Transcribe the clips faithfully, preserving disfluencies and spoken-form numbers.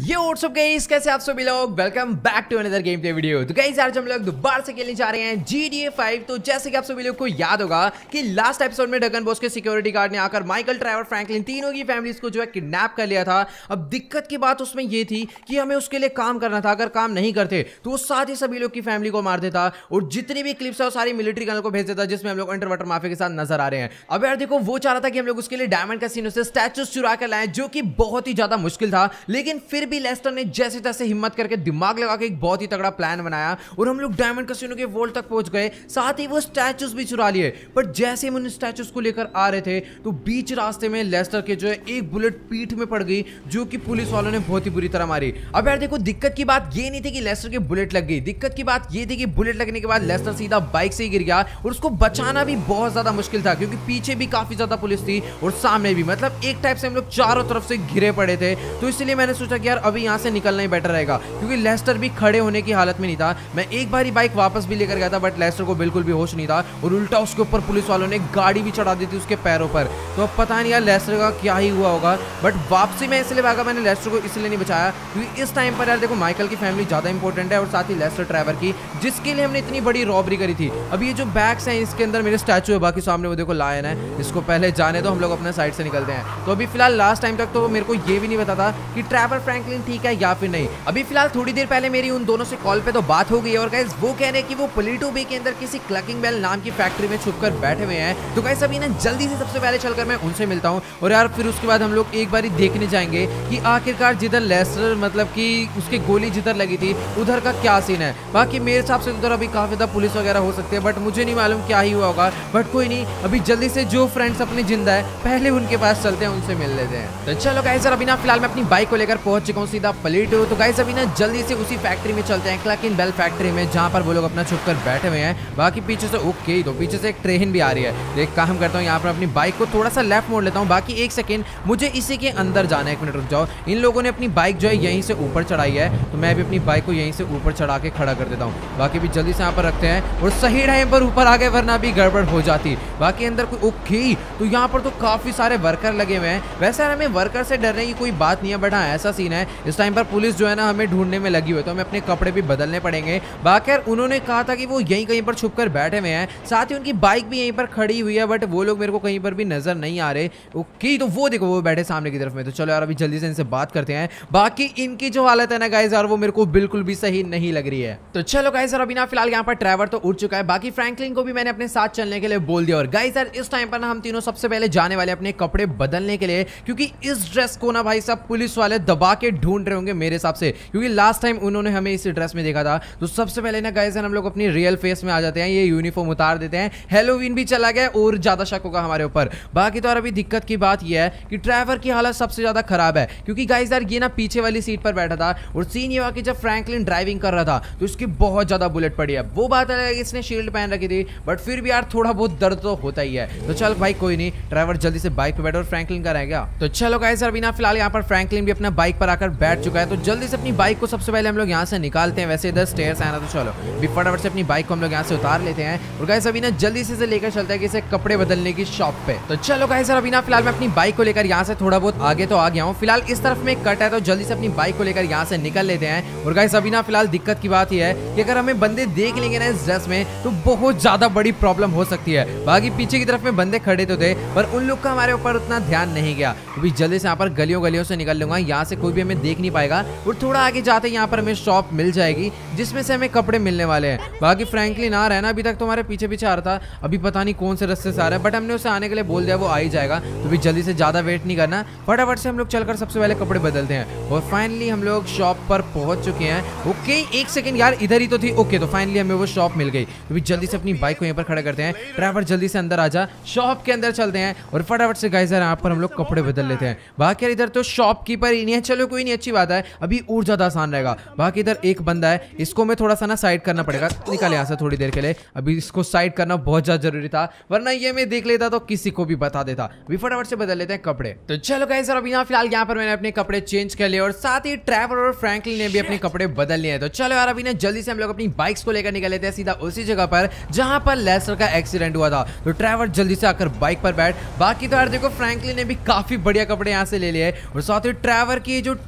ये WhatsApp guys, कैसे आप सभी लोग। Welcome back to another gameplay video. तो गाइस आज हम लोग दोबारा से खेलने जा रहे हैं जी टी ए फाइव। तो जैसे कि आप सभी लोग को याद होगा कि लास्ट एपिसोड में ड्रैगन बॉस के सिक्योरिटी गार्ड ने आकर माइकल, ट्रेवर, फ्रैंकलिन तीनों की फैमिलीज को जो है किडनैप कर लिया था। अब दिक्कत की बात उसमें ये थी कि हमें उसके लिए काम करना था। अगर काम नहीं करते तो वो साथ ही सभी लोग की फैमिली को मार देता और जितनी भी क्लिप्स है वो सारी मिलिट्री गनर को भेज देता, जिसमें हम लोग अंडर वाटर माफिया के साथ नजर आ रहे हैं। अब यार देखो, वो चाह रहा था कि हम लोग उसके लिए डायमंड कैसीनो से स्टैचूज चुरा कर लाएं, जो कि बहुत ही ज्यादा मुश्किल था। लेकिन फिर भी लेस्टर ने जैसे तैसे हिम्मत करके दिमाग लगा के एक बहुत ही तगड़ा प्लान बनाया और हम लोग डायमंड कैसीनो के वॉल तक पहुंच गए। साथ ही वो स्टैचूज भी चुरा लिए। पर जैसे हम उन स्टैचूज को लेकर आ रहे थे तो बीच रास्ते में लेस्टर के जो है एक बुलेट पीठ में पड़ गई, जो कि पुलिस वालों ने बहुत ही बुरी तरह मारी। अब यार देखो, दिक्कत की बात ये नहीं थी कि लेस्टर के बुलेट लग गई। दिक्कत की बात ये थी कि बुलेट लगने के बाद लेस्टर सीधा बाइक से ही गिर गया और उसको बचाना भी बहुत ज्यादा मुश्किल था, क्योंकि पीछे भी काफी ज्यादा पुलिस थी और सामने भी। मतलब एक टाइप से हम लोग चारों तरफ से घिरे पड़े थे। तो इसलिए मैंने सोचा कि यार अभी यहाँ से निकलना ही बेटर रहेगा, क्योंकि लेस्टर भी खड़े होने की हालत में नहीं था। मैं एक बार ही बाइक वापस भी लेकर गया था, बट लेस्टर को बिल्कुल भी होश नहीं था और उल्टा उसके ऊपर पुलिस वालों ने गाड़ी भी चढ़ा दी थी उसके पैरों पर। तो अब पता नहीं यार लेस्टर का क्या ही हुआ होगा। बट वापसी में इसलिए भागा, मैंने लेस्टर को इसलिए नहीं बचाया क्योंकि इस टाइम पर यार देखो, माइकल की फैमिली ज्यादा इंपॉर्टेंट है और साथ ही लेस्टर ट्रेवर की, जिसके लिए हमने इतनी बड़ी रॉबरी करी थी। अब ये जो बैग्स हैं इसके अंदर मेरे स्टैचू है, बाकी सामने वो देखो लायन है। इसको पहले जाने दो, हम लोग अपने साइड से निकलते हैं। तो अभी फिलहाल लास्ट टाइम तक तो मेरे को ये भी नहीं पता था कि ट्रेवर फ्रैंकलिन ठीक है या फिर नहीं। अभी फिलहाल थोड़ी देर पहले मेरी उन दोनों से कॉल पे तो बात हो गई है और गाइस वो कह रहे हैं कि वो पलीटो बे के अंदर किसी क्लकिंग बेल नाम की फैक्ट्री में छुपकर बैठे हुए हैं। तो गाइस अभी ना जल्दी से सबसे पहले चलकर मैं उनसे मिलता हूं और यार फिर उसके बाद हम लोग एक बार देखने जाएंगे कि आखिरकार जिधर लेस्टर मतलब कि उसकी गोली जिधर लगी थी उधर का क्या सीन है। बाकी मेरे हिसाब से उधर अभी काफी ज्यादा पुलिस वगैरह हो सकती है, बट मुझे नहीं मालूम क्या ही हुआ होगा। बट कोई नहीं, अभी जल्दी से जो फ्रेंड्स अपने जिंदा है पहले उनके पास चलते हैं, उनसे मिल लेते हैं। तो चलो गाइस अभी ना फिलहाल मैं अपनी बाइक को लेकर पहुंच चुका हूँ सीधा पलीटो। तो गाइस अभी ना जल्दी से उसी फैक्ट्री में चलते हैं, क्लकिंग बेल फैक्ट्री में, जहां पर वो लोग अपना छुप कर बैठे हुए हैं। बाकी पीछे से ओके, तो पीछे से एक ट्रेन भी आ रही है। तो एक काम करता हूँ, यहाँ पर अपनी बाइक को थोड़ा सा लेफ्ट मोड़ लेता हूँ। बाकी एक सेकंड, मुझे इसी के अंदर जाना है। एक मिनट रुक जाओ। इन लोगों ने अपनी बाइक जो है यहीं से ऊपर चढ़ाई है, तो मैं भी अपनी बाइक को यहीं से ऊपर चढ़ा के खड़ा कर देता हूँ। बाकी भी जल्दी से यहाँ पर रखते हैं और सही टाइम पर ऊपर आ गए, वरना भी गड़बड़ हो जाती। बाकी अंदर कोई ओके, तो यहाँ पर तो काफी सारे वर्कर लगे हुए हैं। वैसे हमें वर्कर से डरने की कोई बात नहीं है, बट हाँ ऐसा सीन है इस टाइम पर पुलिस जो है ना हमें ढूंढने में लगी हुई है, तो हमें अपने कपड़े भी बदलने पड़ेंगे। बाकी उन्होंने कहा था कि वो यहीं कहीं पर छुपकर बैठे हुए हैं, साथ ही उनकी बाइक भी यहीं पर खड़ी हुई है, बट वो लोग मेरे को कहीं पर भी नजर नहीं आ रहे। ओके, तो वो देखो वो बैठे सामने की तरफ में। तो चलो यार अभी जल्दी से इनसे बात करते हैं। बाकी इनकी जो हालत है ना गाइस यार, वो मेरे को बिल्कुल भी सही नहीं लग रही है। तो चलो गाइस यार अभी ना फिलहाल यहाँ पर ट्रेवर तो उड़ चुका है। बाकी फ्रैंकलिन को भी मैंने अपने साथ चलने के लिए बोल दिया। और गाइस यार इस टाइम पर ना हम तीनों सबसे पहले जाने वाले अपने कपड़े बदलने के लिए, क्योंकि इस ड्रेस को ना भाई सब पुलिस वाले दबा के ढूंढ रहे होंगे मेरे हिसाब से, क्योंकि लास्ट टाइम उन्होंने हमें इस ड्रेस में देखा था। तो सबसे पहले ना गाइस हम लोग अपनी रियल फेस में आ जाते हैं, ये यूनिफॉर्म उतार देते हैं। हैलोवीन भी चला गया और ज्यादा शक होगा हमारे ऊपर। बाकी तो यार अभी दिक्कत की बात ये है कि ट्रेवर की हालत सबसे ज्यादा खराब है, क्योंकि गाइस यार ये ना पीछे वाली सीट पर बैठा था और सीन ये हुआ कि जब फ्रैंकलिन ड्राइविंग कर रहा था तो इसकी बहुत ज्यादा बुलेट पड़ी है। वो बात अलग है कि इसने शील्ड पहन रखी थी, बट फिर भी यार थोड़ा बहुत दर्द तो होता ही है। तो चल भाई कोई नहीं, ट्रेवर जल्दी से बाइक पे बैठो और फ्रैंकलिन का रह गया। तो चलो गाइस अभी ना फिलहाल यहाँ पर फ्रैंकलिन भी अपना बाइक पर आकर बैठ चुका है। तो जल्दी से अपनी बाइक को सबसे पहले हम लोग यहाँ से निकालते हैं। वैसे इधर स्टेयर्स है ना, तो चलो भी फटाफट से अपनी बाइक को हम लोग यहाँ से उतार लेते हैं और गाइस अभी ना जल्दी से लेकर चलते हैं किसी कपड़े बदलने की शॉप पे। तो चलो गाइस अभी ना फिलहाल मैं अपनी बाइक को लेकर यहाँ से थोड़ा बहुत आगे तो आ गया हूँ। फिलहाल इस तरफ में कट है, तो जल्दी से अपनी बाइक को लेकर यहाँ से निकल लेते हैं। और गाइस अभी ना फिलहाल दिक्कत की बात यह है कि अगर हमें बंदे देख लेंगे ना इस ड्रेस में तो बहुत ज्यादा बड़ी प्रॉब्लम हो सकती है। बाकी पीछे की तरफ में बंदे खड़े तो थे, पर उन लोग का हमारे ऊपर उतना ध्यान नहीं गया। अभी जल्दी से यहाँ पर गलियों गलियों से निकल लूंगा, यहाँ से कोई भी हमें देख नहीं पाएगा। और थोड़ा आगे जाते यहाँ पर हमें शॉप मिल जाएगी जिसमें से हमें कपड़े मिलने वाले हैं। बाकी फ्रैंकलिन आ रहा है ना, अभी तक तुम्हारे पीछे पीछे आ रहा था, अभी पता नहीं कौन से रास्ते से आ रहा है, बट हमने उसे आने के लिए बोल दिया, वो आ ही जाएगा। तो भी जल्दी से ज्यादा वेट नहीं करना, फटाफट से हम लोग चलकर सबसे पहले कपड़े बदलते हैं। और फाइनली हम लोग शॉप पर पहुंच चुके हैं। ओके एक सेकंड यार, इधर ही तो थी। ओके तो फाइनली हमें वो शॉप मिल गई। तो भी जल्दी से अपनी बाइक को यहाँ पर खड़ा करते हैं। ड्राइवर जल्दी से अंदर आ जा, शॉप के अंदर चलते हैं और फटाफट से गाइस यहाँ पर हम लोग कपड़े बदल लेते हैं। बाकी इधर तो शॉपकीपर ही नहीं है, चलो कोई नहीं, अच्छी बात है, अभी और ज्यादा आसान रहेगा। बाकी इधर एक बंदा है, इसको मैं थोड़ा सा ना साइड करना पड़ेगा। निकाल यहाँ से थोड़ी देर के लिए, अभी इसको साइड करना बहुत ज्यादा जरूरी था, वरना ये मैं देख लेता तो किसी को भी बता देता। अभी फटाफट से बदल लेते हैं कपड़े। तो चलो गाइस अभी यहाँ फिलहाल यहाँ पर मैंने अपने कपड़े चेंज कर लिए और साथ ही ट्रेवर और फ्रैंकलिन ने भी अपने कपड़े बदल लिए। तो चलो यार अभी ना जल्दी से हम लोग अपनी बाइक्स को लेकर निकल लेते हैं सीधा उसी जगह पर जहां पर लेस्टर का एक्सीडेंट हुआ था। तो ट्रेवर जल्दी से आकर बाइक पर बैठ। बाकी तो यार देखो फ्रैंकलिन ने भी काफी बढ़िया कपड़े यहाँ से ले लिए और साथ ही ट्रेवर की जो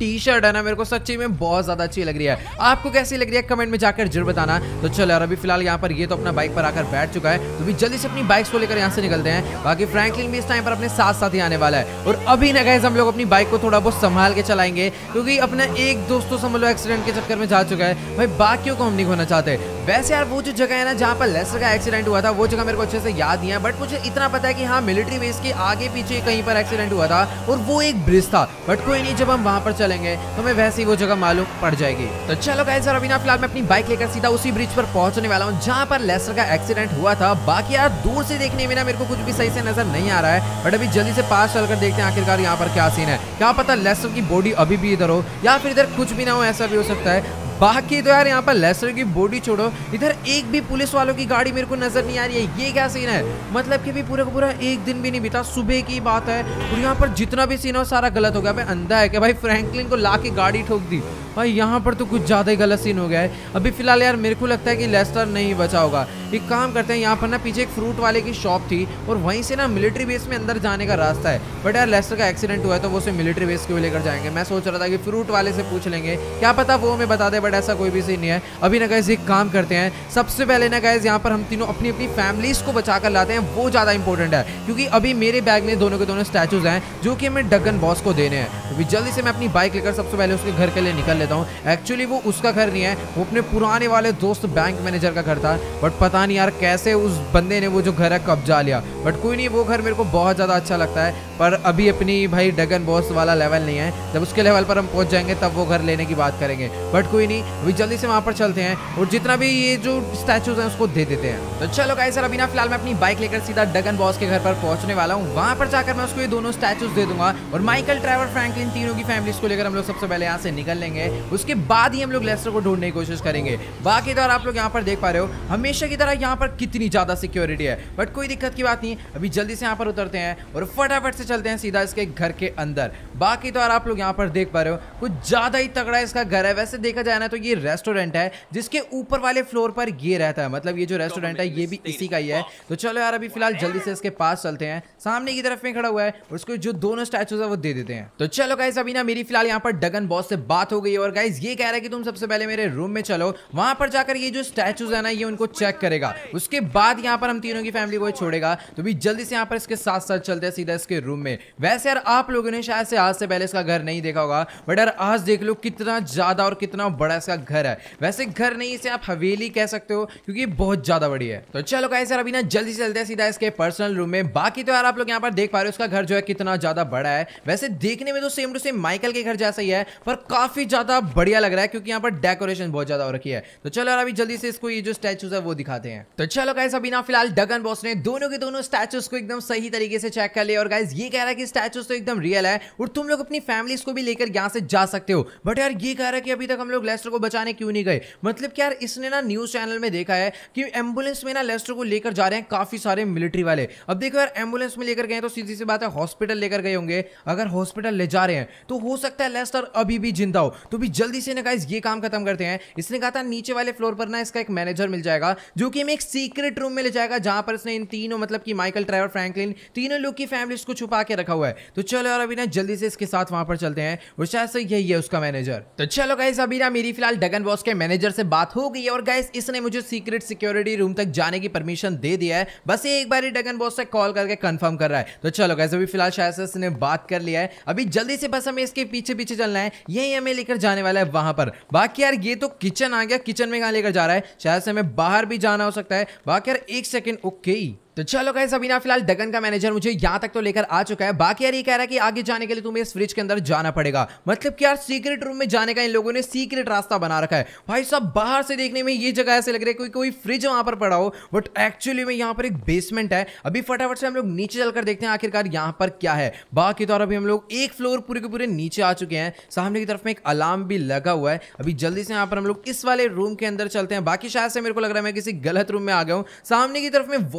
टी शर्ट है ना मेरे को सच्ची में बहुत ज्यादा अच्छी लग रही है। आपको कैसी लग रही है कमेंट में जाकर जरूर बताना। तो चलो यार अभी फिलहाल यहाँ पर ये तो अपना बाइक पर आकर बैठ चुका है, तो भी जल्दी से अपनी बाइक्स को लेकर यहाँ से निकलते हैं। बाकी फ्रैंकलिन भी इस टाइम पर अपने साथ साथ ही आने वाला है। और अभी ना गाइस हम लोग अपनी बाइक को थोड़ा बहुत संभाल के चलाएंगे, क्योंकि अपना एक दोस्त तो समझ लो एक्सीडेंट के चक्कर में जा चुका है भाई, बाकियों को हम नहीं खोना चाहते। वैसे यार वो जो जगह है ना जहाँ पर लेस्टर का एक्सीडेंट हुआ था वो जगह मेरे को अच्छे से याद नहीं है, बट मुझे इतना पता है कि हाँ मिलिट्री बेस के आगे पीछे कहीं पर एक्सीडेंट हुआ था और वो एक ब्रिज था। बट कोई नहीं, जब हम वहां पर चलेंगे तो हमें वैसे ही वो जगह मालूम पड़ जाएगी। तो चलो गाइस सर अभी ना फिलहाल मैं अपनी बाइक लेकर सीधा उसी ब्रिज पर पहुंचने वाला हूँ जहाँ पर लेस्टर का एक्सीडेंट हुआ था। बाकी यार दूर से देखने में ना मेरे को कुछ भी सही से नजर नहीं आ रहा है, बट अभी जल्दी से पास चलकर देखते हैं आखिरकार यहाँ पर क्या सीन है। क्या पता लेस्टर की बॉडी अभी भी इधर हो या फिर इधर कुछ भी ना हो, ऐसा भी हो सकता है। बाकी तो यार यहाँ पर लेस्टर की बॉडी छोड़ो, इधर एक भी पुलिस वालों की गाड़ी मेरे को नजर नहीं आ रही है। ये क्या सीन है, मतलब कि भी पूरा का पूरा एक दिन भी नहीं बीता, सुबह की बात है और यहाँ पर जितना भी सीन हो सारा गलत हो गया। भाई अंधा है कि भाई फ्रैंकलिन को ला के गाड़ी ठोक दी भाई, यहाँ पर तो कुछ ज्यादा ही गलत सीन हो गया है। अभी फिलहाल यार मेरे को लगता है कि लेस्टर नहीं बचा होगा। एक काम करते हैं, यहाँ पर ना पीछे एक फ्रूट वाले की शॉप थी और वहीं से ना मिलिट्री बेस में अंदर जाने का रास्ता है। बट यार लेस्टर का एक्सीडेंट हुआ है तो वो उसे मिलिट्री बेस क्यों लेकर जाएंगे। मैं सोच रहा था कि फ्रूट वाले से पूछ लेंगे, क्या पता वो हमें बता दे, बट ऐसा कोई भी सीन नहीं है। अभी ना गाइस एक काम करते हैं, सबसे पहले ना गाइस यहाँ पर हम तीनों अपनी अपनी फैमिलीज को बचा कर लाते हैं, वो ज्यादा इंपॉर्टेंट है। क्योंकि अभी मेरे बैग में दोनों के दोनों स्टैचूज हैं जो कि हमें डगन बॉस को देने हैं। अभी जल्दी से मैं अपनी बाइक लेकर सबसे पहले उसके घर के लिए निकल लेता हूँ। एक्चुअली वो उसका घर नहीं है, वो अपने पुराने वाले दोस्त बैंक मैनेजर का घर था, बट पता नहीं यार कैसे उस बंदे ने वो जो घर है कब्जा लिया। बट कोई नहीं, वो घर मेरे को बहुत ज्यादा अच्छा लगता है, पर अभी अपनी भाई डगन बॉस वाला लेवल नहीं है। जब उसके लेवल पर हम पहुंच जाएंगे तब वो घर लेने की बात करेंगे। बट कोई नहीं, अभी जल्दी से वहां पर चलते हैं और जितना भी ये जो स्टैचूज हैं उसको दे देते हैं। तो चलो गाइस सर अभी ना फिलहाल मैं अपनी बाइक लेकर सीधा डगन बॉस के घर पर पहुंचने वाला हूँ। वहां पर जाकर मैं उसको ये दोनों स्टैचूज दे दूंगा और माइकल, ट्रेवर, फ्रैंकलिन तीनों की फैमिलीज को लेकर हम लोग सबसे पहले यहाँ से निकल लेंगे। उसके बाद ही हम लोग लेस्टर को ढूंढने की कोशिश करेंगे। बाकी तो आप लोग यहाँ पर देख पा रहे हो हमेशा की तरह यहाँ पर कितनी ज्यादा सिक्योरिटी है, बट कोई दिक्कत की बात नहीं। अभी जल्दी से यहाँ पर उतरते हैं और फटाफट से चलते हैं सीधा इसके घर के अंदर। बाकी तो आप लोग यहाँ पर देख पा रहे हो कुछ ज्यादा ही तगड़ा इसका घर है। वैसे देखा जाए ना तो ये रेस्टोरेंट है जिसके ऊपर वाले फ्लोर पर ये रहता है, मतलब ये जो रेस्टोरेंट है ये भी इसी का ही है। तो चलो यार अभी फिलहाल जल्दी से इसके पास चलते हैं। सामने की तरफ में खड़ा हुआ है और उसको जो दोनों स्टैचूज है वो दे देते हैं। तो चलो गाइस अभी ना मेरी फिलहाल यहाँ पर डगन बॉस से बात हो गई है और गाइस ये कह रहा है कि तुम सबसे पहले मेरे रूम में चलो, वहां पर जाकर ये जो स्टैचूज है ना ये उनको चेक करेगा, उसके बाद यहाँ पर हम तीनों की फैमिली को छोड़ेगा। तो भी जल्दी से यहाँ पर इसके साथ साथ चलते हैं सीधा इसके रूम में। वैसे यार आप लोगों ने शायद से आज से पहले इसका घर नहीं देखा होगा, बट यार आज देख लो कितना ज्यादा और कितना बड़ा इसका घर है। वैसे घर नहीं, इसे आप हवेली कह सकते हो क्योंकि बहुत ज्यादा बड़ी है। तो चलो गाइस यार अभी ना जल्दी से चलते हैं सीधा इसके पर्सनल रूम में। बाकी तो यार आप लोग यहाँ पर देख पा रहे हो उसका घर जो है कितना ज्यादा बड़ा है। वैसे देखने में तो सेम टू सेम माइकल के घर जैसा ही है, पर काफी ज्यादा बढ़िया लग रहा है क्योंकि यहाँ पर डेकोरेशन बहुत ज्यादा हो रखी है। तो चलो यार अभी जल्दी से इसको ये जो स्टैचूज है वो दिखाते हैं। तो चलो गाइस अभी ना फिलहाल डगन बॉस ने दोनों के दोनों स्टैचूज को एकदम सही तरीके से चेक कर लिया और गाइस ये कह रहा है कि स्टैचूज तो एकदम रियल है और तुम लोग अपनी फैमिलीज को भी लेकर यहाँ से जा सकते हो। बट यार ये कह रहा है कि अभी तक हम लोग लेस्टर को बचाने क्यों नहीं गए। मतलब कि यार इसने ना न्यूज चैनल में देखा है कि एम्बुलेंस में ना लेस्टर को लेकर जा रहे हैं काफी सारे मिलिट्री वाले। अब देखो यार एम्बुलेंस में लेकर गए तो सीधी सी बात है हॉस्पिटल लेकर गए होंगे। अगर हॉस्पिटल ले जा रहे हैं तो हो सकता है लेस्टर अभी भी जिंदा हो। तो भी जल्दी से ना गाइस ये काम खत्म करते हैं। इसने कहा था नीचे वाले फ्लोर पर ना इसका एक मैनेजर मिल जाएगा जो कि हमें एक सीक्रेट रूम में ले जाएगा जहां पर इसने इन तीनों मतलब कि माइकल, ट्रेवर, फ्रैंकलिन तीनों लोग की फैमिलीज को छुपा के रखा हुआ है। तो चलो यार अभी ना जल्दी से इसके साथ वहां पर चलते हैं और शायद से यही है उसका मैनेजर। तो चलो गाइस अभी ना मेरी फिलहाल डगन बॉस के मैनेजर से बात हो गई है और गाइस इसने मुझे सीक्रेट सिक्योरिटी रूम तक जाने की परमिशन दे दिया है। बस ये एक बार ही डगन बॉस से कॉल करके कंफर्म कर रहा है। तो चलो गाइस अभी फिलहाल शायद से इसने बात कर लिया है। अभी जल्दी से बस हमें इसके पीछे पीछे चलना है, यही हमें लेकर जाने वाला है वहां पर। बाकी यार ये तो किचन आ गया, किचन में कहां लेकर जा रहा है, शायद से हमें बाहर भी जाना हो सकता है। बाकी यार एक सेकेंड, ओके तो चलो गाइस अभी ना फिलहाल डगन का मैनेजर मुझे यहां तक तो लेकर आ चुका है। बाकी यार ये कह रहा है कि आगे जाने के लिए तुम्हें इस फ्रिज के अंदर जाना पड़ेगा। मतलब कि यार सीक्रेट रूम में जाने का इन लोगों ने सीक्रेट रास्ता बना रखा है। भाई साहब बाहर से देखने में ये जगह ऐसे लग रहा है कोई कोई फ्रिज वहां पर पड़ा हो, बट एक्चुअली में यहाँ पर एक बेसमेंट है। अभी फटाफट से हम लोग नीचे चलकर देखते हैं आखिरकार यहाँ पर क्या है। बाकी तो अभी हम लोग एक फ्लोर पूरे के पूरे नीचे आ चुके हैं। सामने की तरफ में एक अलार्म भी लगा हुआ है। अभी जल्दी से यहाँ पर हम लोग इस वाले रूम के अंदर चलते हैं। बाकी शायद से मेरे को लग रहा है मैं किसी गलत रूम में आ गया हूँ। सामने की तरफ में वॉशिंग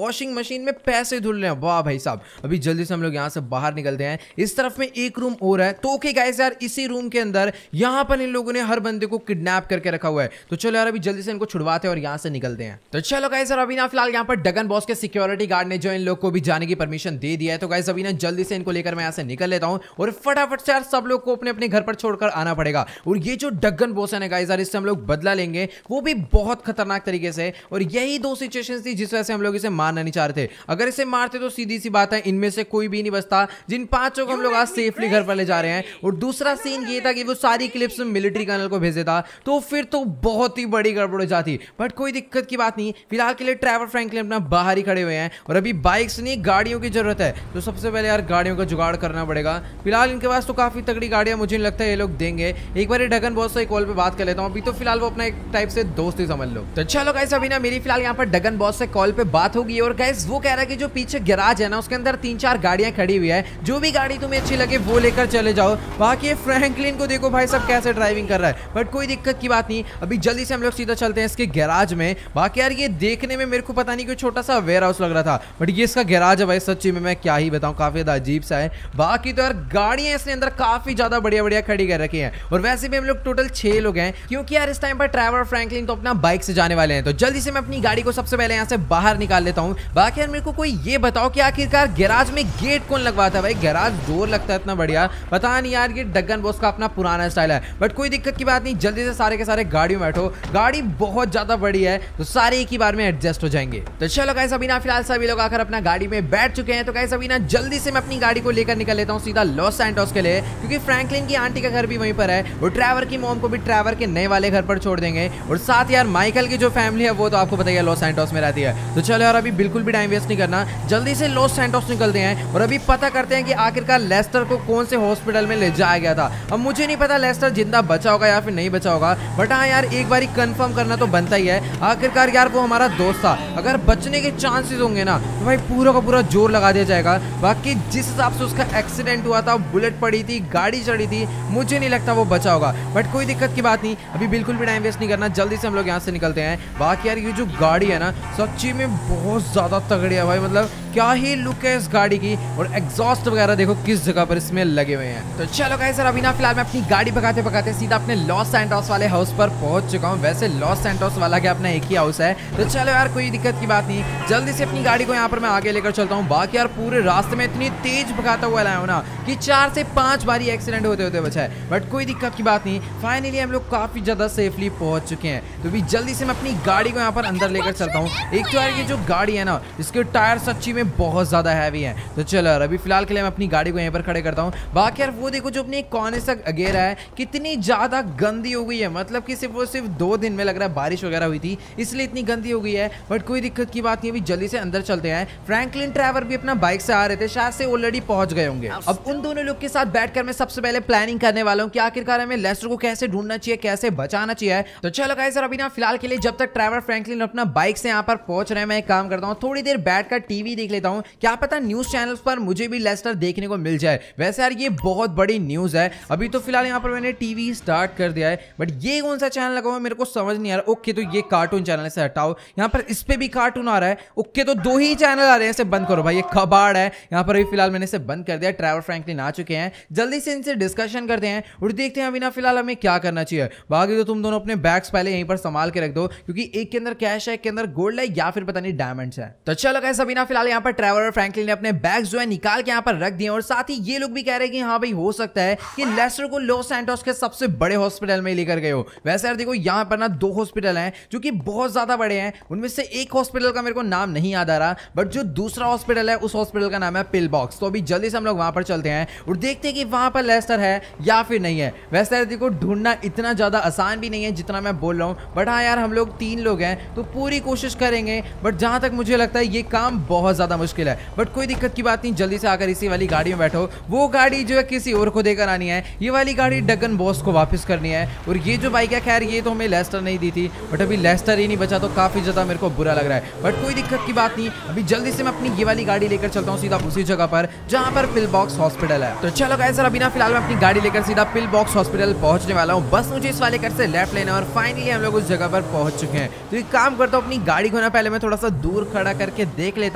मशीन में पैसे धुल रहे हैं। वाह भाई साहब, अभी जल्दी से हम लोग यहाँ से बाहर निकलते हैं। इस तरफ में एक रूम और है। तो ओके गाइस यार, इसी रूम के अंदर यहाँ पर इन लोगों ने हर बंदे को किडनैप करके रखा हुआ है। तो चलो यार अभी जल्दी से इनको छुड़वाते हैं और यहाँ से निकलते हैं। तो चलो गाइस यार, अभी ना फिलहाल यहाँ पर डगन बॉस के सिक्योरिटी गार्ड ने जो इन लोग को भी जाने की परमिशन दे दिया है। तो गाइस अभी ना जल्दी से इनको लेकर मैं यहाँ से निकल लेता हूँ और फटाफट से यार सब लोग को अपने अपने घर पर छोड़कर आना पड़ेगा। और ये जो डगन बॉस है ना गाइस यार, इससे हम लोग बदला लेंगे, वो भी बहुत खतरनाक तरीके से। और यही दो सिचुएशंस थी जिस वजह से हम लोग इसे मारना नहीं चाह रहे थे। अगर इसे मारते तो सीधी सी बात है इनमें से कोई भी नहीं बचता। जिन पांचों को हम लोग आज सेफली घर पर ले जा रहे हैं। और दूसरा सीन ये था कि वो सारी क्लिप्स मिलिट्री कर्नल को भेज देता तो फिर तो बहुत ही बड़ी गड़बड़ हो जाती। बट कोई दिक्कत की बात नहीं, फिलहाल के लिए ट्रेवर फ्रैंकलिन अपना बाहर ही खड़े हुए हैं और अभी बाइक्स नहीं गाड़ियों की जरूरत है। तो सबसे पहले यार गाड़ियों का जुगाड़ करना पड़ेगा। फिलहाल इनके पास तो काफी तगड़ी गाड़ियां मुझे लगता है ये लोग देंगे। एक बार डगन बॉस से कॉल पे बात कर लेता हूं। अभी तो फिलहाल वो अपना एक टाइप से दोस्त ही समझ लो। तो चलो गाइस, अभी ना मेरी फिलहाल यहाँ पर डगन बॉस से कॉल पे बात होगी और गाइस वो कह रहा है कि जो पीछे गैराज है ना उसके अंदर तीन चार गाड़ियां खड़ी हुई है, जो भी गाड़ी तुम्हें अच्छी लगे वो लेकर चले जाओ। बाकी फ्रैंकलिन को देखो भाई सब कैसे ड्राइविंग कर रहा है। बट कोई दिक्कत की बात नहीं, अभी जल्दी से हम लोग सीधा चलते हैं इसके गैराज में। बाकी यार ये देखने में मेरे को पता नहीं कोई छोटा सा वेयर हाउस लग रहा था, बट ये इसका गैराज है भाई। सच्ची में मैं क्या ही बताऊं, काफी ज्यादा अजीब सा है। बाकी तो यार गाड़ियां इसके अंदर काफी ज्यादा बढ़िया बढ़िया खड़ी कर रखी हैं। और वैसे भी हम लोग टोटल छह लोग हैं, क्योंकि यार इस टाइम पर ट्रेवर फ्रैंकलिन तो अपना बाइक से जाने वाले हैं। तो जल्दी से मैं अपनी गाड़ी को सबसे पहले यहाँ से बाहर निकाल लेता हूँ। बाकी यार मेरे को कोई ये बताओ कि आखिरकार गैराज में गेट कौन लगवाता है भाई? गैराज डोर लगता है इतना बढ़िया, पता नहीं यार। ये डगन बॉस का अपना पुराना स्टाइल है। बट कोई दिक्कत की बात नहीं, जल्दी से सारे के सारे गाड़ियों में बैठो। गाड़ी बहुत ज्यादा बड़ी है तो सारे एक ही बार में एडजस्ट हो जाएंगे। तो चलो गाइस, अभी ना फिलहाल सभी लोग आकर अपना गाड़ी में बैठ चुके हैं। तो गाइस अभी ना जल्दी से मैं अपनी गाड़ी को लेकर निकल लेता हूँ सीधा लॉस सैंटोस के लिए, क्योंकि फ्रैंकलिन की आंटी का घर भी वहीं पर है और ट्रेवर की मॉम को भी ट्रेवर के नए वाले घर पर छोड़ देंगे। और साथ यार माइकल की जो फैमिली है वो तो आपको पता ही है लॉस सैंटोस में रहती है। तो चलो यार अभी बिल्कुल भी टाइम वेस्ट नहीं करना, जल्दी से लॉस सैंटोस निकलते हैं और अभी पता करते हैं कि आखिरकार लेस्टर को कौन से हॉस्पिटल में ले जाया गया था। अब मुझे नहीं पता लेस्टर जिंदा बचा होगा या फिर नहीं बचा होगा, बट हाँ यार एक बार कंफर्म करना तो बनता ही है। आखिरकार यार वो हमारा दोस्त था, अगर बचने के चांसेस होंगे ना तो भाई पूरा का पूरा जोर लगा दिया जाएगा। बाकी जिस हिसाब से उसका एक्सीडेंट हुआ था, बुलेट पड़ी थी, गाड़ी चढ़ी थी, मुझे नहीं लगता वो बचा होगा। बट कोई दिक्कत की बात नहीं, अभी बिल्कुल भी टाइम वेस्ट नहीं करना, जल्दी से हम लोग यहाँ से निकलते हैं। बाकी यार ये जो गाड़ी है ना सच्ची में बहुत ज्यादा तगड़ी है भाई, मतलब क्या ही लुक है इस गाड़ी की। और एग्जॉस्ट वगैरह देखो किस जगह पर इसमें लगे हुए हैं। तो चलो गाइस सर, अभी ना फिलहाल मैं अपनी गाड़ी भगाते भगाते सीधा अपने लॉस सैंटोस वाले हाउस पर पहुंच चुका हूं। वैसे लॉस सैंटोस वाला क्या अपना एक ही हाउस है। तो चलो यार कोई दिक्कत की बात नहीं, जल्दी से अपनी गाड़ी को यहाँ पर मैं आगे लेकर चलता हूँ। बाकी यार पूरे रास्ते में इतनी तेज भगाता हुआ लाया हूं ना कि चार से पांच बारी एक्सीडेंट होते होते बचा है। बट कोई दिक्कत की बात नहीं, फाइनली हम लोग काफी ज्यादा सेफली पहुंच चुके हैं। तो भी जल्दी से मैं अपनी गाड़ी को यहाँ पर अंदर लेकर चलता हूँ। एक तो यार ये जो गाड़ी है ना इसके टायर सच्ची में बहुत ज्यादा हैवी है। तो चलो यार अभी फिलहाल के लिए मैं अपनी गाड़ी को यहीं पर खड़े करता हूँ। बाकी यार वो देखो जो अपनी कोने से अगेरा है कितनी ज्यादा गंदी हो गई है, मतलब कि सिर्फ वो सिर्फ दो दिन में लग रहा है बारिश वगैरह हुई थी इसलिए इतनी गंदी हो गई है। बट कोई दिक्कत की बात नहीं, अभी जल्दी से अंदर चलते हैं। फ्रैंकलिन ट्रेवर भी अपना बाइक से आ रहे थे, शायद से ऑलरेडी पहुंच गए होंगे। अब उन दोनों लोग के साथ बैठकर मैं सबसे पहले प्लानिंग करने वाला हूँ कि आखिरकार हमें लेस्टर को कैसे ढूंढना चाहिए, कैसे बचाना चाहिए। तो चलो गाइस सर, अभी ना फिलहाल के लिए जब तक ट्रेवर फ्रैंकलिन अपना बाइक से यहाँ पर पहुंच रहे हैं, मैं एक काम करता हूँ, थोड़ी देर बैठकर टीवी देख लेता हूँ। क्या पता न्यूज चैनल्स पर मुझे भी लेस्टर देखने को मिल जाए। वैसे यार ये बहुत बड़ी न्यूज है। अभी तो फिलहाल यहाँ पर मैंने टीवी स्टार्ट कर दिया है, बट ये कौन सा चैनल लगा हुआ मेरे को समझ नहीं आ रहा। ओके तो ये कार्टून चैनल से हटाओ, यहाँ पर इस पे भी कार्टून आ रहा है। ओके तो दो ही चैनल आ रहे हैं, इसे बंद करो भाई, ये कबाड़ है। यहाँ पर अभी फिलहाल मैंने इसे बंद कर दिया। ट्रेवर फ्रैंकलिन आ चुके हैं, जल्दी से इनसे डिस्कशन करते हैं और देखते हैं अभी ना फिलहाल हमें क्या करना चाहिए। बाकी तो तुम दोनों अपने बैग्स पहले यहीं पर संभाल के रख दो, क्योंकि एक के अंदर कैश है, एक के अंदर गोल्ड है या फिर पता नहीं डायमंड्स है। तो चलो गाइस अभी ना फिलहाल यहाँ पर ट्रेवर और फ्रैंकलिन ने अपने बैग्स जो है निकाल के यहाँ पर रख दिए और साथ ही ये लोग भी कह रहे हैं कि हाँ भाई हो सकता है कि लेस्टर को लॉस सैंटोस के सबसे बड़े हॉस्पिटल में लेकर गए हो। वैसे यार देखो यहाँ पर ना दो हॉस्पिटल हैं जो कि बहुत ज्यादा बड़े हैं। उनमें से एक हॉस्पिटल का मेरे को नाम नहीं याद आ रहा, बट जो दूसरा हॉस्पिटल है उस हॉस्पिटल का नाम है पिल बॉक्स। तो अभी जल्दी से हम लोग वहां पर चलते हैं और देखते हैं कि वहां पर लेस्टर है या फिर नहीं है। वैसे यार देखो ढूंढना इतना ज्यादा आसान भी नहीं है जितना मैं बोल रहा हूँ, बट हाँ यार हम लोग तीन लोग हैं तो पूरी कोशिश करेंगे। बट जहां तक मुझे लगता है ये काम बहुत ज्यादा मुश्किल है। बट कोई दिक्कत की बात नहीं, जल्दी से आकर इसी वाली गाड़ी में बैठो। वो गाड़ी जो है किसी और को देकर आनी है, ये वाली गाड़ी डगन बॉस को वापस करनी है। और ये जो बाइक है खैर ये तो हमें लेस्टर नहीं दी थी, बट अभी लेस्टर ही नहीं बचा तो काफी ज्यादा मेरे को बुरा लग रहा है। बट कोई दिक्कत की बात नहीं, अभी जल्दी से मैं अपनी ये वाली गाड़ी लेकर चलता हूँ सीधा उसी जगह पर जहां पर पिल बॉक्स हॉस्पिटल है। तो चलो गाइस सर, अभी ना फिलहाल मैं अपनी गाड़ी लेकर सीधा पिल बॉक्स हॉस्पिटल पहुंचने वाला हूँ। बस मुझे इस वाले घर से लेफ्ट लेना और फाइनली हम लोग उस जगह पर पहुंच चुके हैं। तो एक काम करता हूँ, अपनी गाड़ी को ना पहले मैं थोड़ा सा दूर खड़ा करके देख लेता हूँ।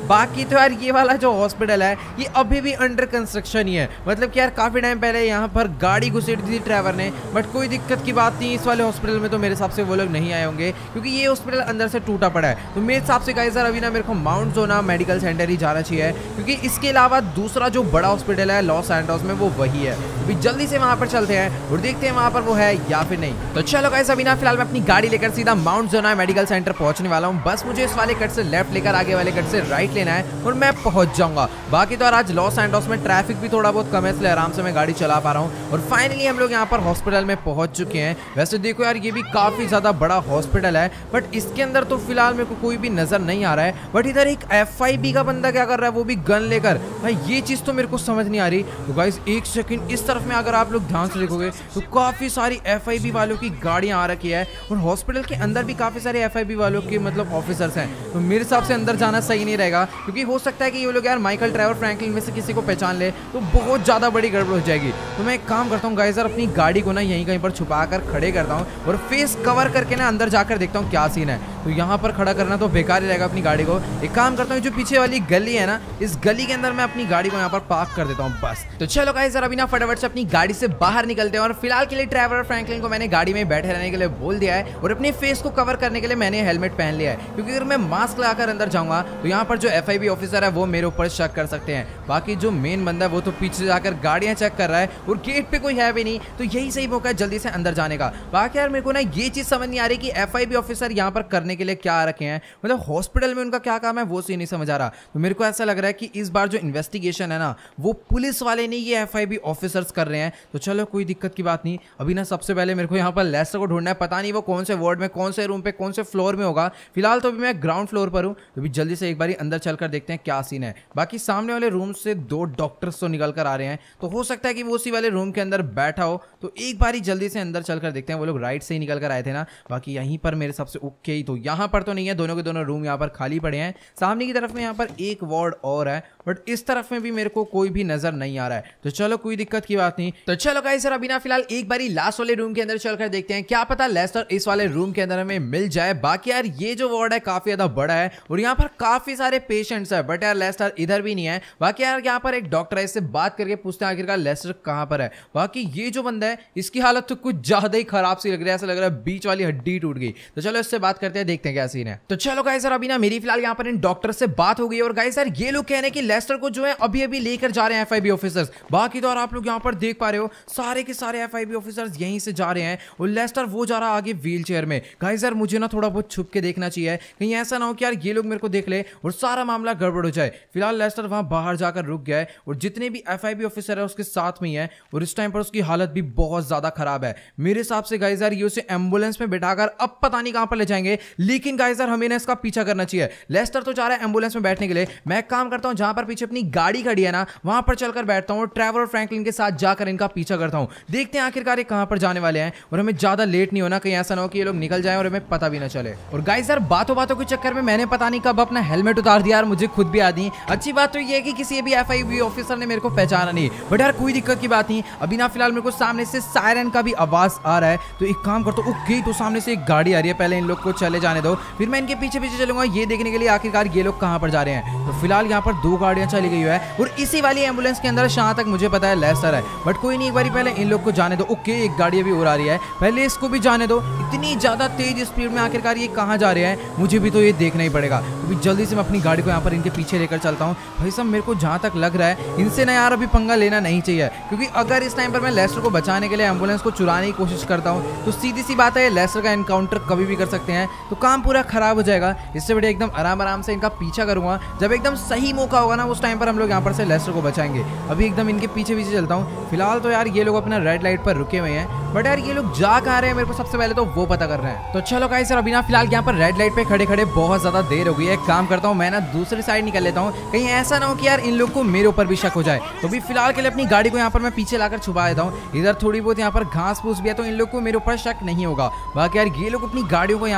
बाकी तो यार ये वाला जो हॉस्पिटल है ये अभी भी अंडर कंस्ट्रक्शन ही है, मतलब कि यार काफी टाइम पहले यहाँ पर गाड़ी घुसेड़ी थी ट्रैवर ने, बट कोई दिक्कत की बात नहीं। इस वाले हॉस्पिटल में तो मेरे हिसाब से वो लोग नहीं आए होंगे क्योंकि ये हॉस्पिटल अंदर से टूटा पड़ा है। तो मेरे हिसाब से गाइस यार अभी ना मेरे को माउंट जोना मेडिकल सेंटर ही जाना चाहिए, क्योंकि इसके अलावा दूसरा जो बड़ा हॉस्पिटल है लॉस सैंटोस में वो वही है। अभी जल्दी से वहां पर चलते हैं और देखते हैं वहां पर वो है या फिर नहीं। तो चलो गाइस अभी ना फिलहाल मैं अपनी गाड़ी लेकर सीधा माउंट जोना मेडिकल सेंटर पहुंचने वाला हूं। बस मुझे इस वाले कट से लेफ्ट लेकर आगे वाले कट से राइट लेना है और मैं पहुंच जाऊंगा। बाकी तो आज लॉस सैंटोस में ट्रैफिक भी थोड़ा बहुत कम है, इसलिए आराम से मैं गाड़ी चला पा रहा हूं। और फाइनली हम लोग यहाँ पर हॉस्पिटल में पहुंच चुके हैं। वैसे देखो यार ये भी काफी ज्यादा बड़ा हॉस्पिटल है, बट इसके अंदर तो फिलहाल मेरे को कोई भी नजर नहीं आ रहा है। बट इधर एक एफ आई बी का बंदा क्या कर रहा है, वो भी गन लेकर। भाई ये चीज तो मेरे को समझ नहीं आ रही। तो गाइस एक सेकंड, इस तरफ में अगर आप लोग ध्यान से देखोगे तो काफी सारी एफ आई बी वालों की गाड़ियां आ रखी है और हॉस्पिटल के अंदर भी काफी सारे एफ आई बी वालों के मतलब ऑफिसर्स हैं। तो मेरे हिसाब से अंदर जाना सही नहीं रहेगा, क्योंकि हो सकता है कि ये लोग यार माइकल ट्रेवर फ्रैंकलिन में से किसी को पहचान ले तो बहुत ज्यादा बड़ी गड़बड़ हो जाएगी। तो मैं एक काम करता हूँ गाइस यार, अपनी गाड़ी को ना यहीं कहीं पर छुपा कर खड़े करता हूँ और फेस कवर करके ना अंदर जाकर देखता हूँ क्या सीन है। तो यहाँ पर खड़ा करना तो बेकार ही रहेगा अपनी गाड़ी को। एक काम करता हूँ, जो पीछे वाली गली है ना, इस गली के अंदर मैं अपनी गाड़ी को यहाँ पर पार्क कर देता हूँ बस। तो चलो गाइस जरा अभी ना फटाफट से अपनी गाड़ी से बाहर निकलते हैं। और फिलहाल के लिए ट्रेवर फ्रैंकलिन को मैंने गाड़ी में बैठे रहने के लिए बोल दिया है और अपने फेस को कवर करने के लिए मैंने हेलमेट पहन लिया है, क्योंकि अगर मैं मास्क लगाकर अंदर जाऊंगा तो यहाँ पर जो एफ आई बी ऑफिसर है वो मेरे ऊपर शक कर सकते हैं। बाकी जो मेन बंदा है वो तो पीछे जाकर गाड़ियां चेक कर रहा है और गेट पे कोई है भी नहीं, तो यही सही मौका है जल्दी से अंदर जाने का। बाकी यार मेरे को ना ये चीज समझ नहीं आ रही कि एफ आई बी ऑफिसर यहाँ पर करने के लिए क्या रखे हैं, मतलब हॉस्पिटल में उनका क्या काम है वो सी नहीं समझ आ रहा। तो मेरे को ऐसा लग रहा है कि इस बार जो इन्वेस्टिगेशन है ना वो पुलिस वाले नहीं, ये एफ आई बी ऑफिसर्स कर रहे हैं। तो चलो कोई दिक्कत की बात नहीं। अभी ना सबसे पहले मेरे को यहाँ पर लेस्टर को ढूंढना है, पता नहीं वो कौन से वार्ड में, कौन से रूम पे, कौन से फ्लोर में होगा। फिलहाल तो अभी मैं ग्राउंड फ्लोर पर हूँ, तो अभी जल्दी से एक बार अंदर चलकर देखते हैं क्या सीन है। बाकी सामने वाले रूम से दो डॉक्टर्स तो निकल कर आ रहे हैं, तो हो सकता है कि वो उसी वाले रूम के अंदर बैठा हो। तो एक बार ही जल्दी से अंदर चलकर देखते हैं। वो लोग राइट से ही निकल कर आए थे ना, बाकी यहीं पर मेरे सबसे ओके ही, तो यहाँ पर तो नहीं है, दोनों के दोनों रूम यहाँ पर खाली पड़े हैं। सामने की तरफ में यहाँ पर एक वार्ड और है, बट इस तरफ में भी मेरे को कोई भी नजर नहीं आ रहा है। तो चलो कोई दिक्कत की बात नहीं। तो चलो गाइस सर अभी ना फिलहाल एक बारी लास्ट वाले रूम के अंदर चलकर देखते हैं, क्या पता लेस्टर इस वाले रूम के अंदर हमें मिल जाए। बाकी यार ये जो वार्ड है काफी ज्यादा बड़ा है और यहाँ पर काफी सारे पेशेंट्स है, बट यार लेस्टर इधर भी नहीं है। बाकी यार यहाँ पर एक डॉक्टर है, इससे बात करके पूछते हैं आखिरकार लेस्टर कहाँ पर है। बाकी ये जो बंदा है इसकी हालत तो कुछ ज्यादा ही खराब सी लग रही है, ऐसा लग रहा है बीच वाली हड्डी टूट गई। तो चलो इससे बात करते हैं, देखते हैं क्या सीन है। तो चलो गाइस सर अभी ना मेरी फिलहाल यहाँ पर इन डॉक्टर से बात हो गई और गाइस सर ये लोग कह रहे हैं कि लेस्टर को जो है अभी अभी लेकर जा रहे हैं एफ आई बी ऑफिसर्स। बाकी तो और आप लोग यहाँ पर देख पा रहे हो सारे के सारे एफ आई बी ऑफिसर्स यहीं से जा रहे हैं और लेस्टर वो जा रहा है आगे व्हील चेयर में। गाइस यार मुझे ना थोड़ा बहुत छुप के देखना चाहिए, कहीं ऐसा ना हो कि यार ये लोग मेरे को देख ले और सारा मामला गड़बड़ हो जाए। फिलहाल लेस्टर वहां बाहर जाकर रुक गया है और जितने भी एफ आई बी ऑफिसर है उसके साथ में ही है और इस टाइम पर उसकी हालत भी बहुत ज्यादा खराब है। मेरे हिसाब से गाइस यार ये उसे एम्बुलेंस में बैठाकर अब पता नहीं कहां पर ले जाएंगे, लेकिन गाइस यार हमें ना इसका पीछा करना चाहिए। लेस्टर तो जा रहा है एम्बुलेंस में बैठने के लिए, मैं एक काम करता हूं जहां पर पीछे अपनी गाड़ी खड़ी है ना वहां पर चलकर बैठता हूं, ट्रेवर फ्रैंकलिन के साथ जाकर इनका पीछा करता हूं। देखते हैं आखिरकार ये कहां पर जाने वाले हैं और हमें ज्यादा लेट नहीं होना, कहीं ऐसा ना हो कि ये लोग निकल जाएं और हमें पता भी ना चले। और गाइस यार बातों बातों के चक्कर में मैंने पता नहीं कब अपना हेलमेट उतार दिया यार, मुझे खुद भी याद नहीं। अच्छी बात तो ये है कि किसी भी एफ आई बी ऑफिसर ने मेरे को पहचाना नहीं, बट यार कोई दिक्कत की बात नहीं। अभी ना फिलहाल मेरे को सामने से सायरन का भी आवाज आ रहा है, तो एक काम करता हूं, ओके तो सामने से एक गाड़ी आ रही है, पहले इन लोग को चले जाने दो, फिर मैं इनके पीछे पीछे चलूंगा ये देखने के लिए आखिरकार ये लोग कहां पर जा रहे हैं। तो फिलहाल यहाँ पर दो गाड़ियां चली गई है और इसी वाली एम्बुलेंस के अंदर जहां तक मुझे पता है लेस्टर है, बट कोई नहीं, एक बार पहले इन लोग को जाने दो। ओके एक गाड़ी अभी और आ रही है, पहले इसको भी जाने दो। इतनी ज्यादा तेज स्पीड में आखिरकार ये कहां जा रहे हैं मुझे भी तो ये देखना ही पड़ेगा। अभी जल्दी से मैं अपनी गाड़ी को यहाँ पर इनके पीछे लेकर चलता हूँ। भाई साहब मेरे को जहां तक लग रहा है इनसे ना यार अभी पंगा लेना नहीं चाहिए, क्योंकि अगर इस टाइम पर मैं लेस्टर को बचाने के लिए एम्बुलेंस को चुराने की कोशिश करता हूँ तो सीधी सी बात है लेस्टर का एनकाउंटर कभी भी कर सकते हैं, तो काम पूरा खराब हो जाएगा। इससे बढ़िया एकदम आराम आराम से इनका पीछा करूंगा, जब एकदम सही मौका होगा ना उस टाइम पर हम लोग यहाँ पर से लेस्टर को बचाएंगे। अभी एकदम इनके पीछे पीछे चलता हूँ। फिलहाल तो यार ये लोग अपना रेड लाइट पर रुके हुए हैं, बट यार ये लोग जा कहाँ रहे हैं मेरे को सबसे पहले तो वो पता कर रहे हैं। तो चलो गाइस सर अभी ना फिलहाल यहाँ पर रेड लाइट पे खड़े खड़े बहुत ज्यादा देर हो गई है, काम करता हूँ मैं ना दूसरी साइड निकल लेता हूँ, कहीं ऐसा ना हो कि यार इन लोग को मेरे ऊपर भी शक हो जाए। तो अभी फिलहाल के लिए अपनी गाड़ी को यहाँ पर मैं पीछे लाकर छुपा देता हूँ। इधर थोड़ी बहुत यहाँ पर घास फूस भी है तो इन लोग को मेरे ऊपर शक नहीं होगा। बाकी यार ये लोग अपनी गाड़ियों को यहाँ से आगे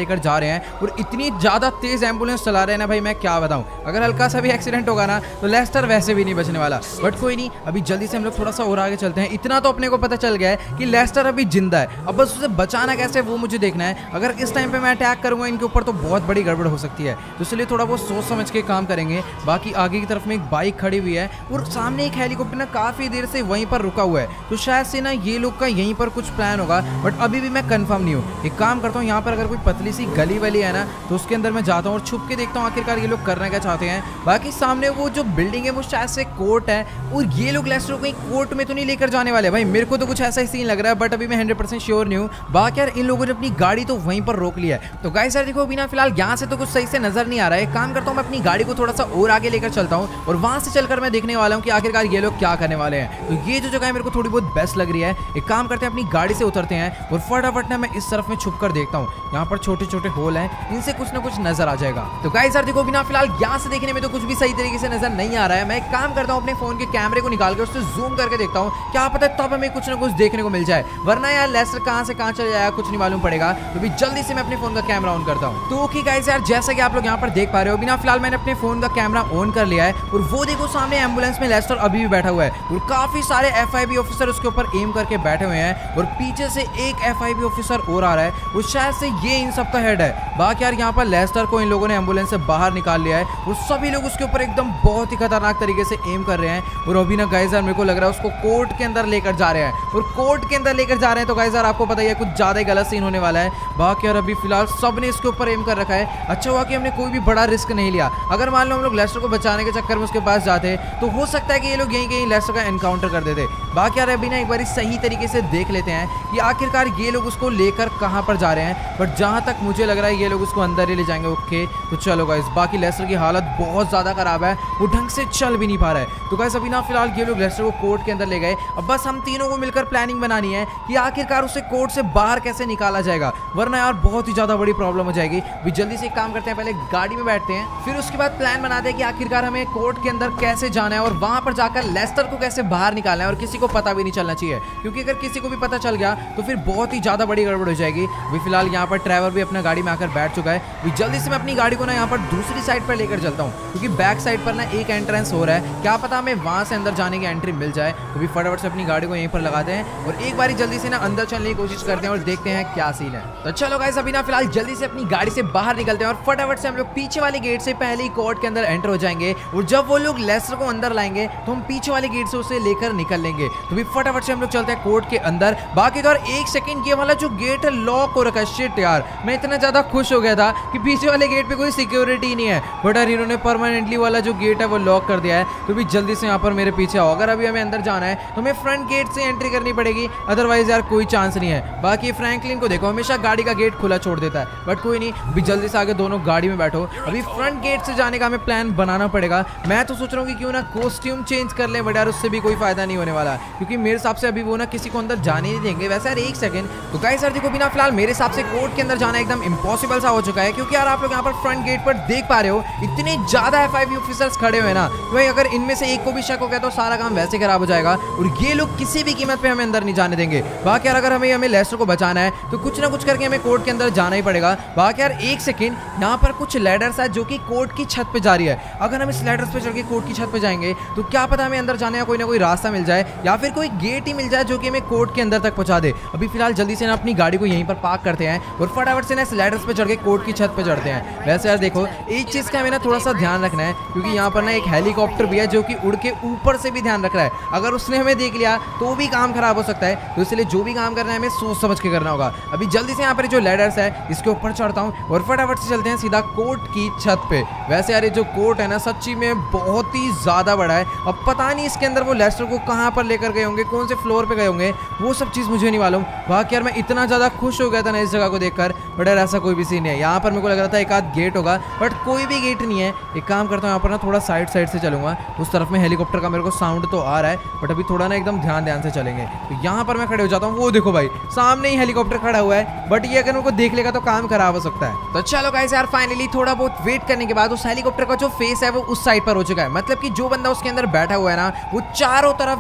लेकर जा रहे हैं और इतनी ज्यादा तेज एम्बुलेंस चला रहे हैं ना भाई, मैं क्या बताऊं। अगर हल्का सा भी एक्सीडेंट होगा ना तो लेस्टर वैसे भी नहीं बचने वाला। बट कोई नहीं, अभी जल्दी से हम लोग थोड़ा सा और आगे चलते हैं। इतना तो अपने को पता चल गया है कि लेस्टर अभी जिंदा है, अब बस उसे बचाना कैसे वो मुझे देखना है। अगर इस टाइम पे मैं अटैक करूंगा इनके ऊपर तो बहुत बड़ी गड़बड़ हो सकती है, तो इसलिए थोड़ा बहुत सोच समझ के काम करेंगे। बाकी आगे की तरफ में एक बाइक खड़ी हुई है और सामने एक हेलीकॉप्टर ना काफी देर से वहीं पर रुका हुआ है, तो शायद से ना ये लोग का यहीं पर कुछ प्लान होगा। बट अभी भी मैं कंफर्म नहीं हूँ। एक काम करता हूँ, यहाँ पर अगर कोई पतली सी गली वली है ना तो उसके अंदर मैं जाता हूँ और छुप के देखता हूँ आखिरकार ये लोग करना क्या चाहते हैं। बाकी सामने वो जो बिल्डिंग है वो शायद से कोर्ट है और ये लोग लेस्टर को कहीं कोर्ट में तो नहीं लेकर जाने वाले भाई, मेरे को तो कुछ ऐसा ही सीन लग रहा है। बट अभी मैं हंड्रेड परसेंट श्योर नहीं हूँ। बाकी यार इन लोगों ने अपनी गाड़ी तो वहीं पर रोक लिया है। तो गाइस यार देखो, बिना फिलहाल यहाँ से तो कुछ सही से नजर नहीं आ रहा है। काम करता हूँ मैं अपनी गाड़ी को थोड़ा सा और आगे लेकर चलता हूँ और वहां से चलकर मैं देखने वाला हूँ कि आखिरकार ये लोग क्या करने वाले हैं। तो ये जो जगह है मेरे को थोड़ी बहुत बेस्ट लग रही है। एक काम करते हैं, अपनी गाड़ी से उतरते हैं और फटाफट ना मैं इस तरफ में छुप कर देखता हूँ। यहाँ पर छोटे छोटे होल हैं, इनसे कुछ ना कुछ नजर आ जाएगा। तो गाइस यार देखो, बिना फिलहाल यहाँ से देखने में तो कुछ भी सही तरीके से नजर नहीं आ रहा है। मैं एक काम करता हूँ, अपने फोन के कैमरे को निकाल के उससे जूम करके देखता हूँ, क्या पता है तब हमें कुछ ना कुछ देखने को मिल जाए, वरना यार लेस्टर कहाँ से कहाँ चले जाएगा कुछ नहीं मालूम पड़ेगा। तो भी जल्दी से मैं अपने फोन का कैमरा ऑन करता हूँ। तो ओके गाइस यार, जैसा कि आप लोग यहाँ पर देख पा रहे हो, बिना फिलहाल मैंने अपने फोन का कैमरा ऑन कर लिया है और वो देखो सामने एम्बुलेंस में लेस्टर अभी भी बैठा हुआ है और काफी सारे एफआईबी ऑफिसर उसके ऊपर एम करके बैठे हुए हैं और पीछे से एक एफआईबी ऑफिसर और आ रहा है और शायद से ये इन सब का हेड है। बाकी यार यहाँ पर लेस्टर को इन लोगों ने एम्बुलेंस से बाहर निकाल लिया है और सभी लोग उसके ऊपर एकदम बहुत ही खतरनाक तरीके से एम कर रहे हैं और अभी ना गाइस यार मेरे को लग रहा है उसको कोर्ट के अंदर लेकर जा रहे हैं और कोर्ट के अंदर लेकर जा रहे हैं। तो गाइस यार आपको पता ही है कुछ ज्यादा ही गलत सीन होने वाला है। बाकी यार अभी फिलहाल सबने इसके ऊपर एम कर रखा है। अच्छा हुआ कि हमने कोई भी बड़ा रिस्क नहीं लिया। अगर मान लो हम लोग लेस्टर को बचाने के चक्कर में उसके पास जाते तो हो सकता है कि ये लोग यहीं कहीं लेस्टर का एनकाउंटर कर देते। बाकी यार अभी ना एक बार सही तरीके से देख लेते हैं कि आखिरकार ये लोग उसको लेकर कहां पर जा रहे हैं। बट जहां तक मुझे लग रहा है ये लोग उसको अंदर ही ले जाएंगे। ओके तो चलो गाइस, बाकी लेस्टर की हालत बहुत ज्यादा खराब है, वो ढंग से चल भी नहीं पा रहा है। तो गाइस अभी ना फिलहाल ये लोग लेस्टर को कोर्ट के अंदर ले गए। अब बस हम तीनों को मिलकर प्लानिंग बनानी है कि आखिरकार उसे कोर्ट से बाहर कैसे निकाला जाएगा, वरना यार बहुत ही ज्यादा बड़ी प्रॉब्लम हो जाएगी। भी जल्दी से एक काम करते हैं, पहले गाड़ी में बैठते हैं, फिर उसके बाद प्लान बनाते हैं कि आखिरकार हमें कोर्ट के अंदर कैसे जाना है और वहां पर जाकर लेस्टर को कैसे बाहर निकालना है और किसी को पता भी नहीं चलना चाहिए, क्योंकि अगर किसी को भी पता चल गया तो फिर बहुत ही ज्यादा बड़ी गड़बड़ हो जाएगी। अभी फिलहाल यहाँ पर ड्राइवर भी अपना गाड़ी में आकर बैठ चुका है। भी जल्दी से मैं अपनी गाड़ी को ना यहाँ पर दूसरी साइड पर लेकर चलता हूँ, क्योंकि बैक साइड पर ना एक एंट्रेंस हो रहा है, क्या पता हमें वहां से अंदर जाने की एंट्री मिल जाए। तो भी फटाफट से अपनी गाड़ी को यहीं पर लगाते हैं और एक बारी जल्दी से ना अंदर चलने की कोशिश करते हैं और देखते हैं क्या सीन है। तो चलो गाइस अभी ना फिलहाल जल्दी से अपनी गाड़ी से बाहर निकलते हैं और फटाफट से हम लोग पीछे वाले गेट से पहले ही कोर्ट के अंदर एंटर हो जाएंगे और जब वो लोग लेस्टर को अंदर लाएंगे तो हम पीछे वाले गेट से उसे लेकर निकल लेंगे। तो भी फटाफट से हम लोग चलते हैं कोर्ट के अंदर। बाकी तो और एक सेकंड, ये वाला जो गेट है लॉक हो रखा है। शिट यार, मैं इतना ज्यादा खुश हो गया था कि पीछे वाले गेट पे कोई सिक्योरिटी नहीं है, बट यार इन्होंने परमानेंटली वाला जो गेट है वो लॉक कर दिया है। तो भी जल्दी से यहाँ पर मेरे पीछे आओ। अगर अभी हमें अंदर जाना है तो हमें फ्रंट गेट से एंट्री करनी पड़ेगी, अदरवाइज यार कोई चांस नहीं है। बाकी फ्रैंकलिन को देखो, हमेशा गाड़ी का गेट खुला छोड़ देता है, बट कोई नहीं, भी जल्दी से आगे दोनों गाड़ी में बैठो। अभी फ्रंट गेट से जाने का हमें प्लान बनाना पड़ेगा। मैं तो सोच रहा हूँ कि क्यों ना कॉस्ट्यूम चेंज कर ले, बट यार उससे भी कोई फायदा नहीं होने वाला, क्योंकि मेरे हिसाब से अभी वो ना किसी को अंदर जाने नहीं देंगे। वैसे यार एक सेकंड, तो गाइस यार देखो, बिना फिलहाल मेरे हिसाब से कोर्ट के अंदर जाना एकदम इम्पॉसिबल सा हो चुका है, क्योंकि यार आप लोग यहाँ पर फ्रंट गेट पर देख पा रहे हो इतने ज्यादा एफआईबी ऑफिसर्स खड़े हुए ना, तो भाई अगर इनमें से एक को भी शक हो गया तो सारा काम वैसे खराब हो जाएगा और ये लोग किसी भी कीमत पे हमें अंदर नहीं जाने देंगे। बाकी यार अगर हमें हमें लेस्टर को बचाना है तो कुछ ना कुछ करके हमें कोर्ट के अंदर जाना ही पड़ेगा। बाकी यार एक सेकंड, यहाँ पर कुछ लैडर्स है जो कि कोर्ट की छत पे जा रही है। अगर हम इस लैडर्स पे चढ़ के कोर्ट की छत पे जाएंगे तो क्या पता हमें अंदर जाने का कोई ना कोई रास्ता मिल जाए या फिर कोई गेट ही मिल जाए जो कि हमें कोर्ट के अंदर तक पहुंचा दे। अभी फिलहाल जल्दी से ना अपनी गाड़ी को यहीं पर पार्क करते हैं और फटाफट से ना इस लैडर्स पे चढ़ के कोर्ट की छत पे चढ़ते हैं। वैसे यार देखो, एक चीज का हमें ना थोड़ा सा ध्यान रखना है, क्योंकि यहाँ पर ना एक हेलीकॉप्टर भी है जो कि उड़ के ऊपर से भी ध्यान रख रहा है। अगर उसने हमें देख लिया तो भी काम खराब हो सकता है, तो इसलिए जो भी काम करना है हमें सोच समझ के करना होगा। अभी जल्दी से यहाँ पर जो लैडर्स है इसके ऊपर चढ़ता हूँ और फटाफट से चलते हैं सीधा कोर्ट की छत पे। वैसे यार ये जो कोर्ट है ना सच्ची में बहुत ही ज्यादा बड़ा है। अब पता नहीं इसके अंदर वो लेस्टर को कहाँ पर लेकर गए होंगे, कौन से फ्लोर पे गए होंगे, वो सब चीज मुझे नहीं मालूम। बाकी यार मैं इतना ज्यादा खुश हो गया था ना इस जगह को देखकर, बट यार ऐसा कोई भी सीन नहीं है। यहाँ पर मेरे को लग रहा था एक आध गेट होगा, बट कोई भी गेट नहीं है। एक काम करता हूँ, यहाँ पर ना थोड़ा साइड साइड से चलूंगा। उस तरफ में हेलीकॉप्टर का मेरे को साउंड तो आ रहा है, बट अभी थोड़ा ना एकदम ध्यान ध्यान से चलेंगे। तो यहाँ पर मैं खड़े हो जाता हूँ। वो देखो भाई, सामने ही हेलीकॉप्टर खड़ा हुआ है, बट ये अगर उनको देख लेगा तो काम खराब हो सकता है। तो चलो गाइस यार फाइनली थोड़ा बहुत वेट करने के बाद उस हेलीकॉप्टर का जो फेस है वो उस साइड पर हो चुका है। मतलब कि जो बंदा उसके अंदर बैठा हुआ है ना वो चारों तरफ ध्यान रख रहा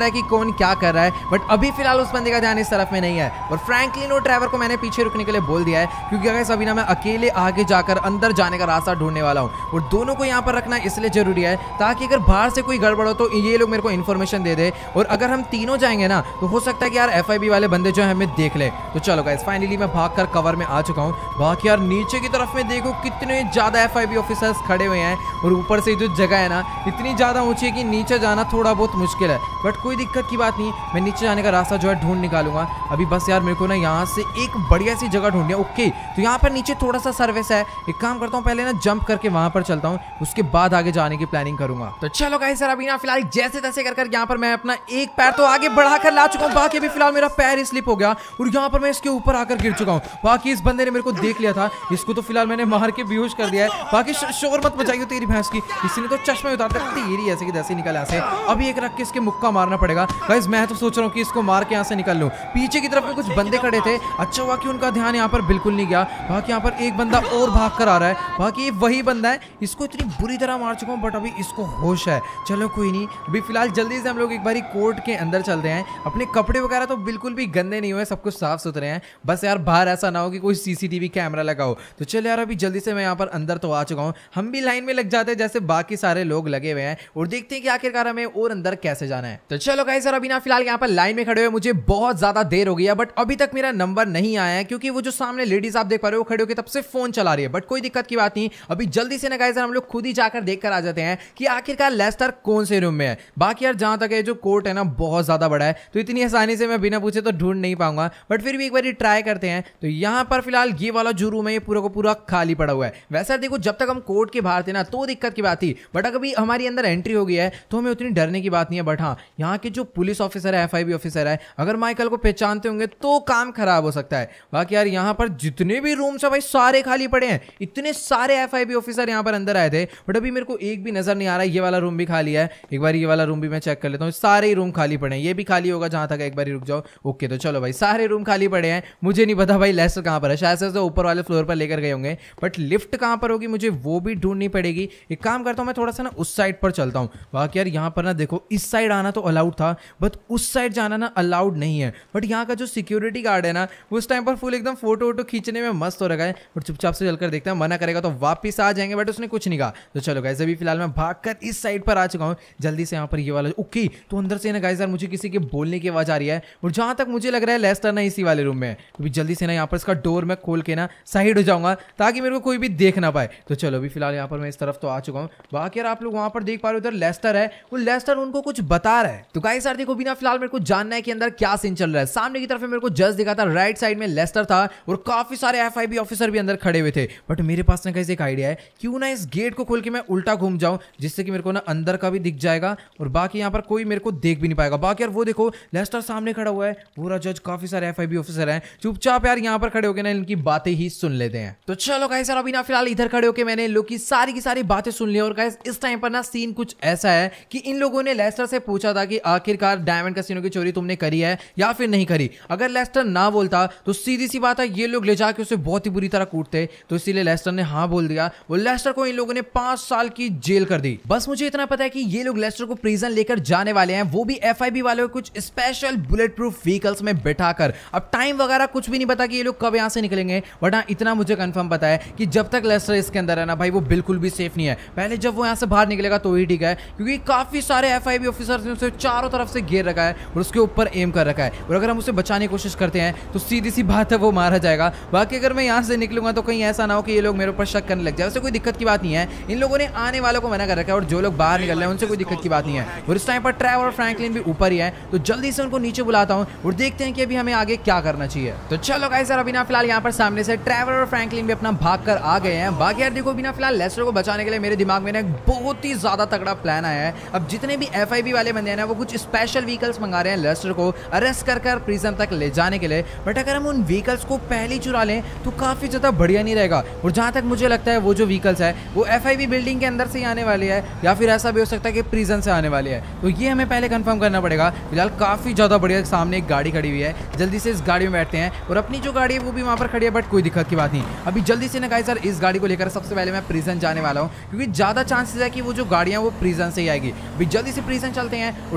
है कि कौन क्या कर रहा है, बट अभी फिलहाल उस बंदे का ध्यान इस तरफ में नहीं है। और फ्रैंकलिन और ट्रेवर को मैंने पीछे रुकने के लिए बोल दिया है, क्योंकि अगर अभी ना मैं अकेले आगे जाकर अंदर जाने का रास्ता ढूंढने वाला हूँ, और दोनों को यहाँ पर रखना इसलिए जरूरी है ताकि अगर बाहर से कोई गड़बड़ हो तो ये लोग मेरे को इन्फॉर्मेशन दे दे। और अगर हम तीनों जाएंगे ना तो हो सकता है कि यार एफआईबी वाले बंदे जो है हमें देख ले। तो चलो गाइस, फाइनली मैं भागकर कवर में आ चुका हूँ। बाकी यार नीचे की तरफ में देखो कितने ज्यादा एफआईबी ऑफिसर्स खड़े हुए हैं, और ऊपर से जो जगह है ना इतनी ज्यादा ऊंची है कि नीचे जाना थोड़ा बहुत मुश्किल है, बट कोई दिक्कत की बात नहीं, मैं नीचे जाने का रास्ता जो है ढूंढ निकालूंगा। अभी बस यार मेरे को ना यहाँ से एक बढ़िया सी जगह ढूंढनी है। ओके, तो यहाँ पर नीचे थोड़ा सा सर्विस है, एक काम करता हूँ पहले ना जंप करके वहां पर चलता हूँ, उसके बाद आगे जाने की प्लानिंग करूंगा। तो चलो गाइस सर, अभी ना फिलहाल जैसे तैसे कर कर यहाँ पर मैं अपना एक पैर तो आगे बढ़ाकर ला चुका हूँ, बाकी भी फिलहाल मेरा पैर स्लिप हो गया और यहाँ पर मैं इसके ऊपर आकर गिर चुका हूँ। बाकी इस बंदे ने मेरे को देख लिया था, इसको तो फिलहाल मैंने मार के बेहोश कर दिया है। बाकी शोर मत बचाइए तेरी भैंस की, इसने तो चश्मे उतार दिया, तेरी ऐसे की तैसे निकल ऐसे। अभी एक रख के इसके मुक्का मारना पड़ेगा। गाइस मैं तो सोच रहा हूँ कि इसको मार के यहाँ से निकल लूँ। पीछे की तरफ में कुछ बंदे खड़े थे, अच्छा हुआ कि उनका ध्यान यहाँ पर बिल्कुल नहीं गया। बाकी यहाँ पर एक बंदा और भाग कर आ रहा है, बाकी ये वही बंदा है, इसको इतनी बुरी तरह मार चुका हूँ बट अभी इसको होश है। चलो कोई नहीं, अभी फिलहाल जल्दी से हम लोग एक बारी कोर्ट के अंदर चलते हैं। अपने कपड़े वगैरह तो बिल्कुल भी गंदे नहीं हुए, सब कुछ साफ सुथरे हैं, बस यार बाहर ऐसा ना हो कि कोई सीसीटीवी कैमरा लगाओ। तो चलो यार अभी जल्दी से मैं यहाँ पर अंदर तो आ चुका हूँ, हम भी लाइन में लग जाते हैं जैसे बाकी सारे लोग लगे हुए हैं, और देखते हैं कि आखिरकार हमें और अंदर कैसे जाना है। तो चलो गाइस सर, अभी ना फिलहाल यहाँ पर लाइन में खड़े हुए मुझे बहुत ज्यादा देर हो गई है, बट अभी तक मेरा नंबर नहीं आया है, क्योंकि वो जो सामने लेडीज आप देख पा रहे हो खड़े होकर तब से फोन चला रही है। बट कोई दिक्कत की बात नहीं, अभी जल्दी से ना गाइस हम लोग खुद ही जाकर देख कर आ जाते हैं कि आखिरकार लेस्टर कौन से रूम में है। बाकी यार जहां तक है जो कोर्ट है ना बहुत ज्यादा बड़ा है, तो इतनी आसानी से मैं बिना पूछे तो ढूंढ नहीं पाऊंगा, बट फिर भी एक बार ट्राई करते हैं। तो यहाँ पर फिलहाल ये वाला जो रूम है ये पूरा को पूरा खाली पड़ा हुआ है। वैसे देखो जब तक हम कोर्ट के बाहर थे ना तो दिक्कत की बात थी, बट अगर अभी हमारी अंदर एंट्री हो गई है तो हमें उतनी डरने की बात नहीं है। बट हाँ, यहाँ के जो पुलिस ऑफिसर है, एफआईबी ऑफिसर है, अगर माइकल को पहचानते होंगे तो काम खराब हो सकता है। बाकी यार यहाँ पर जितने भी रूम्स है भाई सारे खाली पड़े हैं, इतने सारे एफआईबी ऑफिसर यहाँ पर अंदर आए थे, बट अभी मेरे को एक भी नजर नहीं आ रहा है। ये वाला रूम भी खाली है, एक बार ये वाला रूम भी मैं चेक कर लेता हूँ, सारे ही रूम खाली पड़े हैं, ये भी खाली होगा जहां तक। एक बार रुक जाओ। ओके, तो चलो भाई सारे रूम खाली पड़े हैं। मुझे नहीं पता भाई लेस्टर कहाँ पर है, शायद से ऊपर वाले फ्लोर पर लेकर गए होंगे, बट लिफ्ट कहाँ पर होगी मुझे वो भी ढूंढनी पड़ेगी। एक काम करता हूँ मैं थोड़ा सा ना उस साइड पर चलता हूँ। बाकी यार यहाँ पर ना देखो इस साइड आना तो अलाउड था, बट उस साइड जाना ना अलाउड नहीं है। बट यहाँ का जो सिक्योरिटी गार्ड है ना वो उस टाइम पर फुल एकदम फोटो वोटो खींचने में मस्त हो रखा है, बट चुपचाप से चलकर देखते हैं, मना करेगा तो वापिस आ जाएंगे, बट उसने कुछ नहीं कहा। तो चलो गाइस अभी फिलहाल मैं भागकर इस साइड पर आ चुका हूँ। जल्दी से यहाँ पर ये वाला ओके, तो अंदर से ना गाइस यार मुझे किसी के बोलने की आवाज आ रही है, और जहां तक मुझे लग रहा है लेस्टर ना इसी वाले रूम में है। तो जल्दी से ना यहाँ पर इसका डोर मैं खोल के ना साइड हो जाऊंगा ताकि मेरे को कोई भी देख ना पाए। तो चलो अभी फिलहाल यहाँ पर मैं इस तरफ तो आ चुका हूँ। बाकी यार आप लोग वहां पर देख पा रहे हो उधर लेस्टर है, वो लेस्टर उनको कुछ बता रहा है। तो गाइस यार देखो बिना फिलहाल मेरे को जानना है कि अंदर क्या सीन चल रहा है। सामने की तरफ मेरे को जस्ट दिखा था, राइट साइड में लेस्टर था और काफी सारे एफआईबी ऑफिसर भी अंदर खड़े हुए थे। बट मेरे पास ना गाइस एक आइडिया है, क्यों ना इस गेट को खोल के मैं उल्टा घूम जाऊं, जिससे कि मेरे को ना अंदर का भी दिख जाएगा और बाकी यहाँ पर कोई मेरे को देख भी नहीं पाएगा। बाकी यार वो देखो लेस्टर सामने खड़ा हुआ है, पूरा जज, काफी सारे एफआईबी ऑफिसर हैं, चुपचाप यार यहाँ पर खड़े होकर ना इनकी बातें ही सुन लेते हैं। तो चलो गाइस यार अभी ना फिलहाल इधर खड़े होकर मैंने इन लोग की सारी की सारी बातें सुन ली। और गाइस इस टाइम पर ना सीन कुछ ऐसा है कि इन लोगों ने लेस्टर से पूछा था कि आखिरकार डायमंड कैसीनो की चोरी तुमने करी है या फिर नहीं करी। अगर लेस्टर ना बोलता तो सीधी सी बात है ये लोग ले जाके उसे बहुत ही बुरी तरह कूटते, तो इसीलिए लेस्टर ने हाँ बोल दिया। वो लेस्टर को इन लोगों ने पांच साल की जेल कर दी। बस मुझे इतना पता है कि ये लोग लेस्टर को प्रिजन लेकर जाने वाले हैं, वो भी एफआईबी वाले को कुछ स्पेशल बुलेट प्रूफ व्हीकल्स में बैठाकर। अब टाइम वगैरह कुछ भी नहीं पता कि ये लोग कब यहां से निकलेंगे, बट हाँ इतना मुझे कंफर्म पता है कि जब तक लेस्टर इसके अंदर है ना भाई वो बिल्कुल भी सेफ नहीं है। पहले जब वो यहां से बाहर निकलेगा तो ही ठीक है, क्योंकि काफी सारे एफआईबी ऑफिसर्स ने उसे चारों तरफ से घेर रखा है और उसके ऊपर एम कर रखा है, और अगर हम उसे बचाने की कोशिश करते हैं तो सीधी सी बात है वो मारा जाएगा। बाकी अगर मैं यहां से निकलूंगा तो कहीं ऐसा ना हो कि ये लोग मेरे ऊपर शक करने लग जाए। वैसे कोई दिक्कत की बात नहीं है, इन लोगों ने आने वालों को मना कर रखा है और जो लोग बाहर निकल रहे हैं उनसे कोई दिक्कत की बात नहीं है। और इस टाइम पर ट्रेवर और फ्रैंकलिन भी ऊपर ही है, तो जल्दी से उनको नीचे बुलाता हूं और देखते हैं कि अभी हमें आगे क्या करना चाहिए। तो चलो गाइस यार अभी ना फिलहाल यहाँ पर सामने से ट्रेवर और फ्रैंकलिन भी अपना भाग कर आ गए हैं। बाकी यार देखो बिना फिलहाल लेस्टर को बचाने के लिए मेरे दिमाग में ना एक बहुत ही ज्यादा तगड़ा प्लान आया है। अब जितने भी एफआईबी वाले बंदे हैं ना वो कुछ स्पेशल व्हीकल्स मंगा रहे हैं लेस्टर को अरेस्ट कर कर प्रिजन तक ले जाने के लिए। बट अगर हम उन व्हीकल्स को पहले चुरा लें तो काफी ज्यादा बढ़िया नहीं रहेगा। और जहां तक मुझे लगता है वो जो व्हीकल्स है वो एफआईबी बिल्डिंग के अंदर से आने वाली है, या फिर ऐसा भी हो सकता है कि प्रिजन से आने वाली है। तो ये हमें पहले कंफर्म करना पड़ेगा। फिलहाल काफी ज्यादा बढ़िया सामने एक गाड़ी खड़ी हुई है, जल्दी से इस गाड़ी में बैठते हैं। और अपनी जो गाड़ी है वो भी वहां पर खड़ी है, बट कोई दिक्कत की बात नहीं। अभी जल्दी से ना गाइस सर इस गाड़ी को लेकर सबसे पहले मैं प्रिजन जाने वाला हूँ, क्योंकि ज्यादा चांसेस है कि वो जो गाड़ियां वो प्रिजन से ही आएगी। अभी जल्दी से प्रिजन चलते हैं और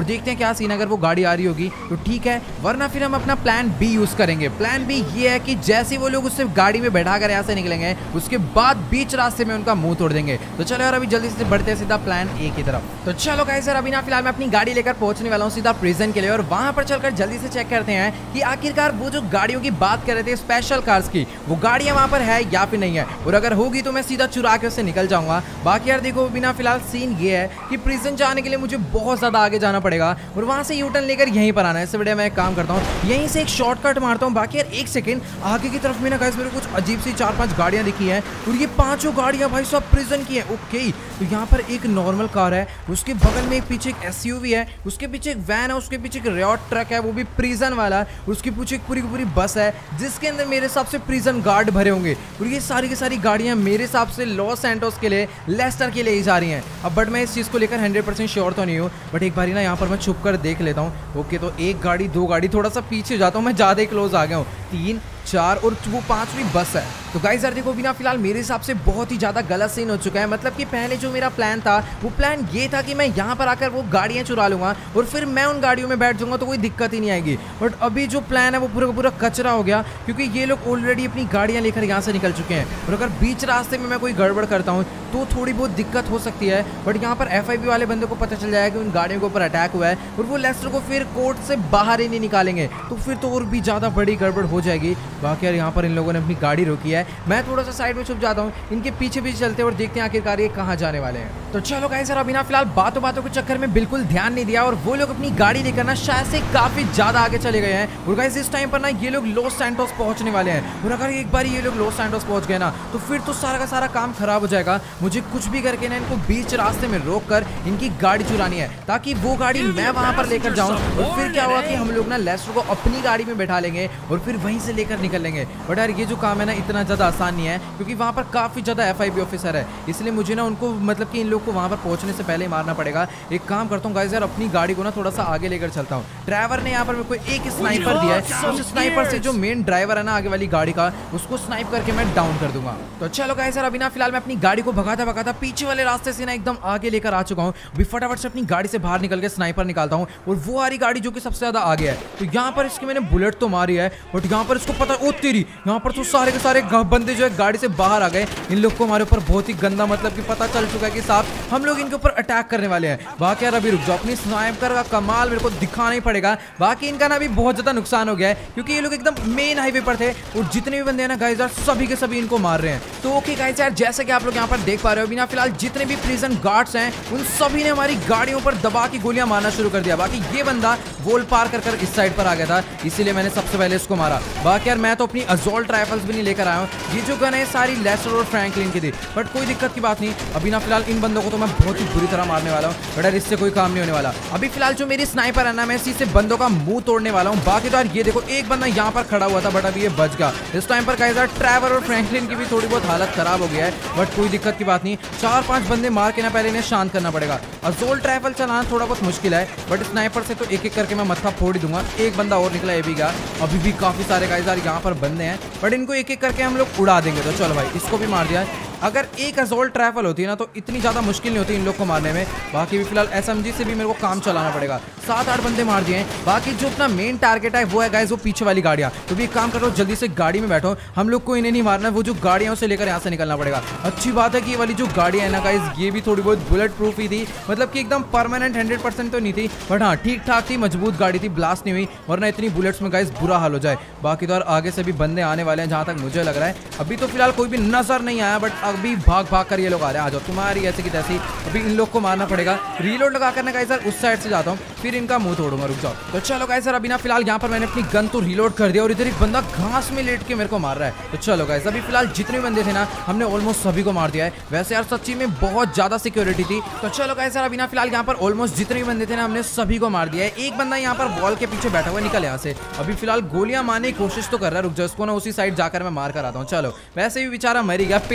देखते हैं क्या सीन, अगर वो गाड़ी आ रही होगी तो ठीक है, वरना फिर हम अपना प्लान बी यूज करेंगे। प्लान बी ये है कि जैसे वो लोग उससे गाड़ी में बैठा कर यहाँ से निकलेंगे उसके बाद बीच रास्ते में उनका मुंह तोड़ देंगे। तो चलो यार अभी जल्दी से बढ़ते हैं सीधा प्लान ए की तरफ। तो चलो गाइस यार अभी ना फिलहाल मैं अपनी गाड़ी लेकर पहुंचने वाला हूँ सीधा प्रिजन के लिए, और वहां पर चलकर जल्दी से चेक करते हैं कि आखिरकार वो जो गाड़ियों की बात कर रहे थे स्पेशल कार्स की, वो गाड़ियां वहां पर है या फिर नहीं है, और अगर होगी तो मैं सीधा चुरा के उससे निकल जाऊंगा। बाकी यार देखो बिना फिलहाल सीन ये है कि प्रिजन जाने के लिए मुझे बहुत ज्यादा आगे जाना पड़ेगा और वहां से यूटर्न लेकर यहीं पर आना है। इससे बढ़िया मैं एक काम करता हूँ, यहीं से एक शॉर्टकट मारता हूँ। बाकी यार एक सेकंड आगे की तरफ में ना गाइस मेरे कुछ अजीब सी चार पांच गाड़ियां दिखी हैं, और ये पांचों गाड़ियां भाई सब प्रिजन की है। ओके, तो यहाँ पर एक नॉर्मल कार है, उसके बगल में एक पीछे एक एसयूवी है, उसके पीछे एक वैन है, उसके पीछे एक रियॉट ट्रक है वो भी प्रिजन वाला, उसके पीछे एक पूरी की पूरी बस है जिसके अंदर मेरे हिसाब से प्रिजन गार्ड भरे होंगे, और ये सारी की सारी गाड़ियां मेरे हिसाब से लॉस सैंटोस के लिए, लेस्टर के लिए ही जा रही हैं। अब बट मैं इस चीज़ को लेकर हंड्रेड परसेंट श्योर तो नहीं हूँ, बट एक बारी ना यहाँ पर मैं छुप कर देख लेता हूँ। ओके, तो एक गाड़ी दो गाड़ी थोड़ा सा पीछे जाता हूँ, मैं ज़्यादा ही क्लोज आ गया हूँ, तीन चार और वो पांचवी बस है। तो गाइस यार देखो बिना फिलहाल मेरे हिसाब से बहुत ही ज़्यादा गलत सीन हो चुका है। मतलब कि पहले जो मेरा प्लान था वो प्लान ये था कि मैं यहाँ पर आकर वो गाड़ियाँ चुरा लूँगा और फिर मैं उन गाड़ियों में बैठ जाऊँगा तो कोई दिक्कत ही नहीं आएगी। बट अभी जो प्लान है वो पूरा का पूरा कचरा हो गया, क्योंकि ये लोग ऑलरेडी अपनी गाड़ियाँ लेकर यहाँ से निकल चुके हैं, और अगर बीच रास्ते में मैं कोई गड़बड़ करता हूँ तो थोड़ी बहुत दिक्कत हो सकती है। बट यहाँ पर एफ आई बी वाले बंदे को पता चल जाएगा कि उन गाड़ियों के ऊपर अटैक हुआ है और वो लेस्टर को फिर कोर्ट से बाहर ही नहीं निकालेंगे, तो फिर तो और भी ज़्यादा बड़ी गड़बड़ हो जाएगी। बाकी यार यहाँ पर इन लोगों ने अपनी गाड़ी रोकी है, मैं थोड़ा सा साइड में छुप जाता हूँ, इनके पीछे पीछे चलते और देखते हैं आखिरकार ये कहाँ जाने वाले हैं। तो चलो गाइस यार अभी ना फिलहाल बातों बातों के चक्कर में बिल्कुल ध्यान नहीं दिया और वो लोग अपनी गाड़ी लेकर ना शायद से काफी ज्यादा आगे चले गए हैं। और गाइस इस टाइम पर ना ये लोग लॉस सैंटोस पहुंचने वाले हैं, और अगर एक बार ये लोग लॉस सैंटोस पहुंच गए ना तो फिर तो सारा का सारा काम खराब हो जाएगा। मुझे कुछ भी करके ना इनको बीच रास्ते में रोक कर इनकी गाड़ी चुरानी है, ताकि वो गाड़ी मैं वहां पर लेकर जाऊं, और फिर क्या होगा कि हम लोग ना लेस्टर को अपनी गाड़ी में बैठा लेंगे और फिर वहीं से लेकर निकल लेंगे। बट यार ये जो काम है ना इतना ज्यादा आसान नहीं है, क्योंकि वहां पर काफी ज्यादा एफ आई बी ऑफिसर है, इसलिए मुझे ना उनको मतलब कि इन लोग को वहां पर पहुंचने से पहले मारना पड़ेगा। एक काम करता हूँ गाइस यार अपनी गाड़ी को ना थोड़ा सा आगे लेकर चलता हूँ। ड्राइवर ने यहाँ पर मेरे को एक स्नाइपर दिया है, उस स्नाइपर से जो मेन ड्राइवर है ना आगे वाली गाड़ी का, उसको स्नाइप करके मैं डाउन कर दूंगा। तो चलो गाइस यार अभी ना फिलहाल मैं अपनी गाड़ी को भगाता भगाता पीछे वाले रास्ते से ना एकदम आगे लेकर आ चुका हूँ। अभी फटाफट से अपनी गाड़ी से बाहर निकल के स्नाइपर निकालता हूँ, और वो वाली गाड़ी जो कि सबसे ज्यादा आगे है। तो यहाँ पर इसकी मैंने बुलेट तो मारी है, बट यहाँ पर इसको पता ओ तेरी, यहाँ पर तो सारे के सारे बंदे जो है गाड़ी से बाहर आ गए। इन लोग को हमारे ऊपर बहुत ही गंदा मतलब कि पता चल चुका है कि साहब हम लोग इनके ऊपर अटैक करने वाले हैं। बाकी यार अभी रुक जाओ, अपनी स्नाइपर का कमाल मेरे को दिखाना ही पड़ेगा। बाकी इनका ना भी बहुत ज्यादा नुकसान हो गया है, क्योंकि ये लोग एकदम मेन हाईवे पर थे और जितने भी बंदे हैं ना गाइस यार सभी के सभी इनको मार रहे हैं। तो ओके गाइस यार जैसे कि आप लोग यहाँ पर देख पा रहे हो अभी ना फिलहाल जितने भी प्रिजन गार्ड्स हैं उन सभी ने हमारी गाड़ियों पर दबा की गोलियां मारना शुरू कर दिया। बाकी ये बंदा वॉल पार कर कर इस साइड पर आ गया था, इसीलिए मैंने सबसे पहले इसको मारा। बाकी यार मैं तो अपनी असॉल्ट राइफल्स भी नहीं लेकर आया हूँ, ये जो गन है सारी लेस्टर और फ्रैंकलिन की थी, बट कोई दिक्कत की बात नहीं। अभी ना फिलहाल इन बंदों को तो मैं बहुत ही बुरी तरह मारने वाला हूँ, बट यार इससे कोई काम नहीं होने वाला। अभी फिलहाल जो मेरी स्नाइपर है ना मैं इसी से बंदों का मुंह तोड़ने वाला हूँ। बाकी तो यार ये देखो एक बंदा यहाँ पर खड़ा हुआ था, बट अभी ये बच गया। इस टाइम पर गाइस यार ट्रैवर और फ्रैंकलिन की भी थोड़ी बहुत हालत खराब हो गया है, बट कोई दिक्कत की बात नहीं। चार पांच बंदे मार के ना पहले इन्हें शांत करना पड़ेगा। असॉल्ट राइफल चलाना थोड़ा बहुत मुश्किल है, बट स्नाइपर से तो एक एक करके मैं मत्था फोड़ ही दूंगा। एक बंदा और निकला, ये भी गया। अभी भी काफी सारे गाइस यार यहाँ पर बंदे हैं, बट इनको एक एक करके हम लोग उड़ा देंगे। तो चलो भाई इसको भी मार दिया। अगर एक असॉल्ट राइफल होती है ना तो इतनी ज़्यादा मुश्किल नहीं होती इन लोग को मारने में। बाकी भी फिलहाल एसएमजी से भी मेरे को काम चलाना पड़ेगा। सात आठ बंदे मार दिए हैं। बाकी जो अपना मेन टारगेट है वो है गाइस वो पीछे वाली गाड़ियाँ। तो भी एक काम करो, जल्दी से गाड़ी में बैठो, हम लोग को इन्हें नहीं मारना, वो जो गाड़ियाँ उसे लेकर यहाँ से निकलना पड़ेगा। अच्छी बात है कि ये वाली जो गाड़ियाँ है ना गाइस ये भी थोड़ी बहुत बुलेट प्रूफ ही थी, मतलब कि एकदम परमानेंट हंड्रेड परसेंट तो नहीं थी, बट हाँ ठीक ठाक थी, मजबूत गाड़ी थी, ब्लास्ट नहीं हुई, वरना इतनी बुलेट्स में गाइस बुरा हाल हो जाए। बाकी तो आगे से भी बंदे आने वाले हैं जहाँ तक मुझे लग रहा है। अभी तो फिलहाल कोई भी नजर नहीं आया, बट अभी भाग भाग कर ये लोग आ रहे हैं। आ जाओ, तुम्हारी ऐसी की तैसी। अभी इन लोग को मारना पड़ेगा। रीलोड लगा करने का सर उस साइड से जाता हूँ, फिर इनका मुंह तोड़ूंगा। रुक जाओ। तो चलो गाइस सर अभी ना फिलहाल यहाँ पर मैंने अपनी गन तो रीलोड कर दिया और इधर एक बंदा घास में लेट के मेरे को मार रहा है। तो चलो गाइस अभी फिलहाल जितने भी बंदे थे ना हमने ऑलमोस्ट सभी को मार दिया है। वैसे यार सच्ची में बहुत ज्यादा सिक्योरिटी थी। तो चलो गाइस सर अभी ना फिलहाल यहाँ पर ऑलमोस्ट जितने भी बंदे थे ना हमने सभी को मार दिया है। एक बंदा यहाँ पर वॉल के पीछे बैठा हुआ निकल यहाँ से। अभी फिलहाल गोलियां मारने की कोशिश तो कर रहा है। रुक जाओ, इसको ना उसी साइड जाकर मैं मार कर आता हूँ। चलो वैसे भी बेचारा मर ही गया, पेट में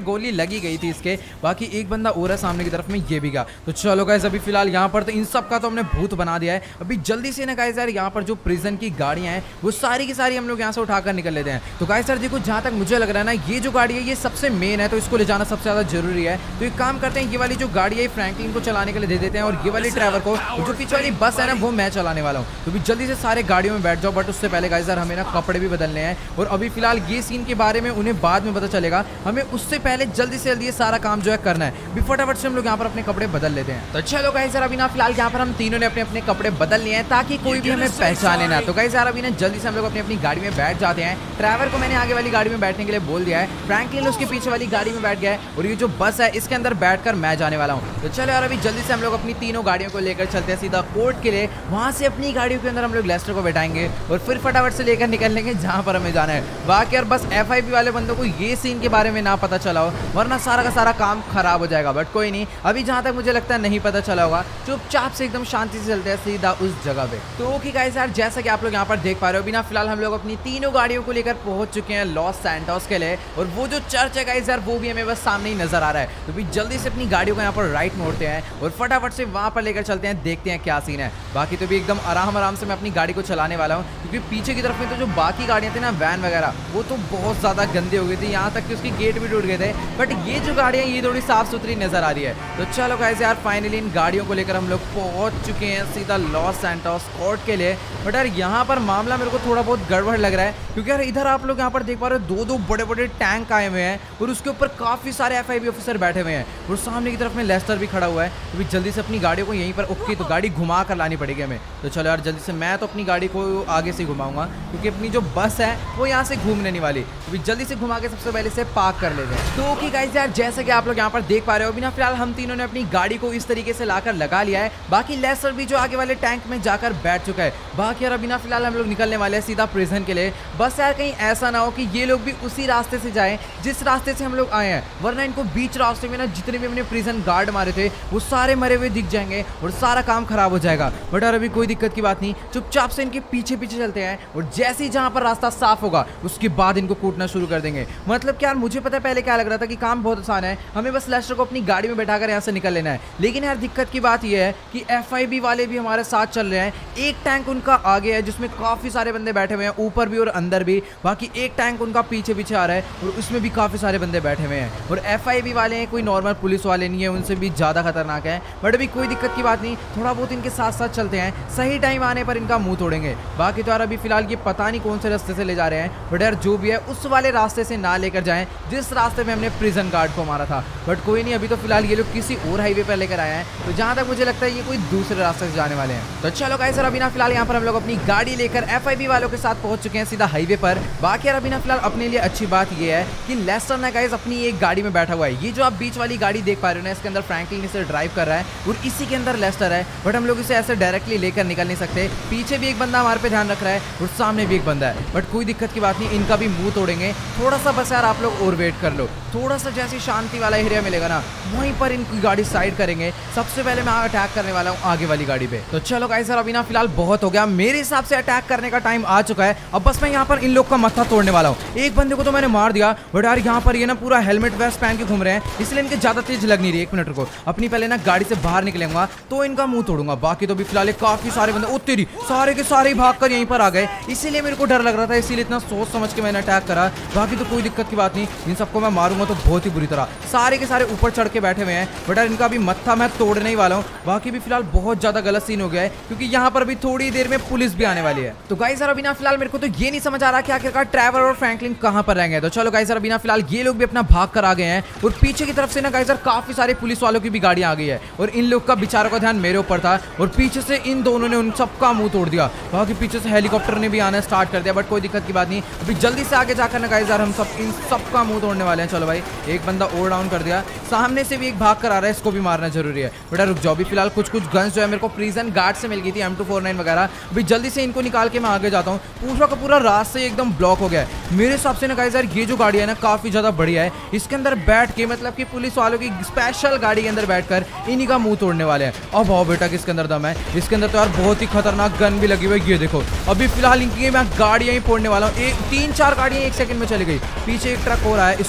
गोली लगी गई थी इसके। बाकी एक बंदा और है सामने की तरफ में, ये भी गया। तो चलो गाइस अभी फिलहाल यहाँ पर तो इन सब का तो हमने भूत बना दिया है। अभी जल्दी से ना गाइस यार यहाँ पर जो प्रिजन की गाड़ियाँ हैं वो सारी की सारी हम लोग यहाँ से उठाकर निकल लेते हैं। तो गाइस यार देखो जहाँ तक मुझे लग रहा है ना ये जो गाड़ी है ये सबसे मेन है, तो इसको ले जाना सबसे ज़्यादा जरूरी है। तो एक काम करते हैं, ये वाली जो गाड़ी है फ्रैंकलिन को चलाने के लिए दे देते हैं और ये वाली ड्राइवर को, जो पीछे वाली बस है ना वो मैं चलाने वाला हूँ। तो भी जल्दी से सारे गाड़ियों में बैठ जाओ। बट उससे पहले गाइस यार हमें ना कपड़े भी बदलने हैं और अभी फिलहाल ये सीन के बारे में उन्हें बाद में पता चलेगा। हमें उससे पहले जल्दी से जल्दी ये सारा काम जो है करना है। भी फटाफट से हम लोग यहाँ पर अपने कपड़े बदल लेते हैं। तो चलो गाइस यार अभी ना फिलहाल यहाँ पर हम तीनों ने अपने अपने कपड़े बदल लिए हैं ताकि कोई भी हमें पहचाने ना। तो गाइस यार अभी ना जल्दी से हम लोग अपनी अपनी गाड़ी में बैठ जाते हैं। ड्राइवर को मैंने आगे वाली गाड़ी में बैठने के लिए बोल दिया है, फ्रैंकलिन उसके पीछे वाली गाड़ी में बैठ गया है और ये जो बस है इसके अंदर बैठकर मैं जाने वाला हूँ। तो चलो यार अभी जल्दी से हम लोग अपनी तीनों गाड़ियों को लेकर चलते हैं सीधा कोर्ट के लिए। वहाँ से अपनी गाड़ियों के अंदर हम लोग लेस्टर को बैठाएंगे और फिर फटाफट से लेकर निकल लेंगे जहाँ पर हमें जाना है। बाकी यार बस एफ आई बी वाले बंदों को ये सीन के बारे में ना पता चला हो, वरना सारा का सारा काम खराब हो जाएगा। बट कोई नहीं, अभी जहाँ तक मुझे लगता है नहीं पता चला होगा। चुपचाप से एकदम शांति से चलते हैं सीधा उस जगह पे। तो ओके गाइस यार जैसा कि आप लोग यहाँ पर देख पा रहे हो, अभी ना फिलहाल हम लोग अपनी तीनों गाड़ियों को लेकर पहुंच चुके हैं लॉस सैंटोस के लिए और वो जो चर्च है गाइस यार वो भी हमें बस सामने ही नजर आ रहा है। तो भी जल्दी से अपनी गाड़ियों को यहाँ पर राइट मोड़ते हैं और फटाफट से वहाँ पर लेकर चलते हैं, देखते हैं क्या सीन है। बाकी तो भी एकदम आराम आराम से मैं अपनी गाड़ी को चलाने वाला हूँ क्योंकि पीछे की तरफ में तो जो बाकी गाड़ियाँ थी ना वैन वगैरह वो तो बहुत ज़्यादा गंदी हो गई थी, यहाँ तक कि उसकी गेट भी टूट गए थे। बट ये जो गाड़ियाँ ये थोड़ी साफ सुथरी नजर आ रही है। तो चलो गाइस यार फाइनली इन गाड़ियों को लेकर हम लोग पहुँच चुके हैं सीधा लॉस सैंटोस कोर्ट के लिए। बट यार यहाँ पर मामला मेरे को थोड़ा बहुत गड़बड़ लग रहा है क्योंकि यार इधर आप लोग यहाँ पर देख पा रहे हो दो दो बड़े बड़े टैंक आए हुए हैं और उसके ऊपर काफी सारे एफ आई बी ऑफिसर बैठे हुए हैं और सामने की तरफ में लेस्टर भी खड़ा हुआ है। तो भी जल्दी से अपनी गाड़ियों को यहीं पर, ओके तो गाड़ी घुमा कर लानी पड़ेगी हमें। तो चलो यार जल्दी से मैं तो अपनी गाड़ी को आगे से घुमाऊंगा क्योंकि अपनी जो बस है वो यहाँ से घूमने नहीं वाली। तो भी जल्दी से घुमा के सबसे पहले से पार्क कर लेते हैं। तो ओके गाइस यार जैसे कि आप लोग यहाँ पर देख पा रहे हो, अभी ना फिलहाल हम तीनों ने अपनी गाड़ी को इस तरीके से लाकर लगा लिया है। बाकी लेस्टर भी जो आगे वाले टैंक में जाकर बैठ चुका है। बाकी यार अभी ना फिलहाल हम लोग निकलने वाले हैं सीधा प्रिजन के लिए। बस यार कहीं ऐसा ना हो कि ये लोग भी उसी रास्ते से जाएं जिस रास्ते से हम लोग आए हैं, वरना इनको बीच रास्ते में ना जितने भी हमने प्रिजन गार्ड मारे थे वो सारे मरे हुए दिख जाएंगे और सारा काम खराब हो जाएगा। बट यार अभी कोई दिक्कत की बात नहीं, चुपचाप से इनके पीछे पीछे चलते हैं और जैसे ही जहां पर रास्ता साफ होगा उसके बाद इनको कूटना शुरू कर देंगे। मतलब क्या यार मुझे पता है पहले क्या लग रहा था कि काम बहुत आसान है, हमें बस लेस्टर को अपनी गाड़ी में बैठाकर यहाँ से निकल लेना है। लेकिन यार दिक्कत की बात यह है कि एफ आई बी वाले भी हमारे साथ चल रहे हैं। एक टैंक उनका आगे है जिसमें काफी सारे बंदे बैठे हुए हैं, ऊपर भी और अंदर भी। बाकी एक टैंक उनका पीछे पीछे आ रहा है और उसमें भी काफी सारे बंदे बैठे हुए हैं। और एफ आई बी वाले हैं, कोई नॉर्मल पुलिस वाले नहीं है, उनसे भी ज्यादा खतरनाक है। बट अभी कोई दिक्कत की बात नहीं, थोड़ा बहुत इनके साथ साथ चलते हैं, सही टाइम आने पर इनका मुंह तोड़ेंगे। बाकी तो यार अभी फिलहाल ये पता नहीं कौन से रास्ते से ले जा रहे हैं, बट यार जो भी है उस वाले रास्ते से ना लेकर जाएं जिस रास्ते में हमने प्रिजन गार्ड को मारा था। बट कोई नहीं, अभी तो फिलहाल ये लोग किसी और हाईवे पर लेकर आए हैं, तो जहां तक मुझे लगता है ये कोई दूसरे रास्ते से जाने वाले हैं। तो चलो गाइस अभी ना फिलहाल यहाँ पर हम लोग अपनी गाड़ी लेकर एफ आई बी वालों के साथ पहुंच चुके हैं सीधा हाईवे पर। बाकी यार अभी ना फिलहाल अपने लिए अच्छी बात ये है कि लेस्टर ना गाइस अपनी एक गाड़ी में बैठा हुआ है। ये जो आप बीच वाली गाड़ी देख पा रहे हो ना, इसके अंदर फ्रैंकलिन इसे ड्राइव कर रहा है और इसी के अंदर लेस्टर है। बट हम लोग इसे ऐसे डायरेक्टली लेकर निकल नहीं सकते, पीछे भी एक बंदा हमारे पे ध्यान रख रहा है और सामने भी एक बंदा है। बट कोई दिक्कत की बात नहीं, इनका भी मुंह तोड़ेंगे। थोड़ा सा बस यार आप लोग और वेट कर लो, थोड़ा सा जैसे शांति वाला एरिया मिलेगा ना वहीं पर इनकी गाड़ी साइड करेंगे। सबसे पहले मैं अटैक करने वाला हूँ आगे वाली गाड़ी पे। तो चलो गाइस यार अभी ना फिलहाल बहुत हो गया, मेरे हिसाब से अटैक करने का टाइम आ चुका है। अब बस मैं यहाँ पर इन लोग का मत्था तोड़ने वाला हूँ। एक बंदे को तो मैंने मार दिया, बट यार यहाँ पर ये ना पूरा हेलमेट वेस्ट पहन के घूम रहे हैं, इसलिए इनके ज्यादा तेज लग नहीं रही। एक मिनट को अपनी पहले ना गाड़ी से बाहर निकलेंगा तो इनका मुंह तोड़ूंगा। बाकी तो भी फिलहाल काफी सारे बंदे, ओ तेरी, सारे के सारे भाग कर यहीं पर आ गए, इसीलिए मेरे को डर लग रहा था, इसीलिए इतना सोच समझ के मैंने अटैक करा। बाकी तो कोई दिक्कत की बात नहीं, इन सबको मैं मारूंगा तो बहुत ही बुरी तरह। सारे के सारे ऊपर चढ़ के बैठे हुए हैं, बट यार इनका भी मत्था मैं तोड़ने ही वाला हूँ। बाकी भी फिलहाल बहुत ज्यादा गलत सीन हो गया है क्योंकि यहाँ पर भी थोड़ी देर में पुलिस भी आने वाली है। तो गाइस यार अभी ना फिलहाल मेरे को तो ये नहीं समझ आ रहा कि आखिरकार ट्रैवर और फ्रैंकलिन कहाँ पर रहेंगे। तो चलो गाइस यार अभी ना फिलहाल ये लोग भी अपना भाग कर आ गए हैं और पीछे की तरफ से ना गाइस यार काफी सारे पुलिस वालों की भी गाड़ियां आ गई है और इन लोग का बेचारों का ध्यान मेरे ऊपर था और पीछे से इन दोनों ने उन सबका मुंह तोड़ दिया। बाकी पीछे से हेलीकॉप्टर ने भी आना स्टार्ट कर दिया, बट कोई दिक्कत की बात नहीं, अभी जल्दी से आगे जाकर ना गाइस यार हम सब इन सबका मुंह तोड़ने वाले हैं। चलो भाई, एक बंदा और डाउन कर दिया, सामने से भी एक भाग कर आ रहा है, इसको भी मारना जरूरी है। बेटा रुक जाओ, अभी फिलहाल कुछ कुछ गन्स जो है मेरे को प्रिजन गार्ड से मिल गई थी, एम टू फोर नाइन वगैरह। अभी जल्दी से इनको निकाल के मैं आगे जाता हूँ। पूरा का पूरा रास्ता एकदम ब्लॉक हो गया है। मेरे हिसाब से ना गाइस यार ये जो गाड़ी है ना काफी ज्यादा बढ़िया है, इसके अंदर बैठ के मतलब कि पुलिस वालों की स्पेशल गाड़ी के अंदर बैठकर इन्हीं का मुंह तोड़ने वाले हैं। अब आओ बेटा, किसके अंदर दम है, इसके अंदर तो यार बहुत ही खतरनाक गन भी लगी हुई है। ये देखो, अभी फिलहाल इनकी मैं गाड़ियां ही फोड़ने वाला हूँ। एक तीन चार गाड़ियां एक सेकंड में चली गई। पीछे एक ट्रक हो रहा है, इसको भी फोड़ते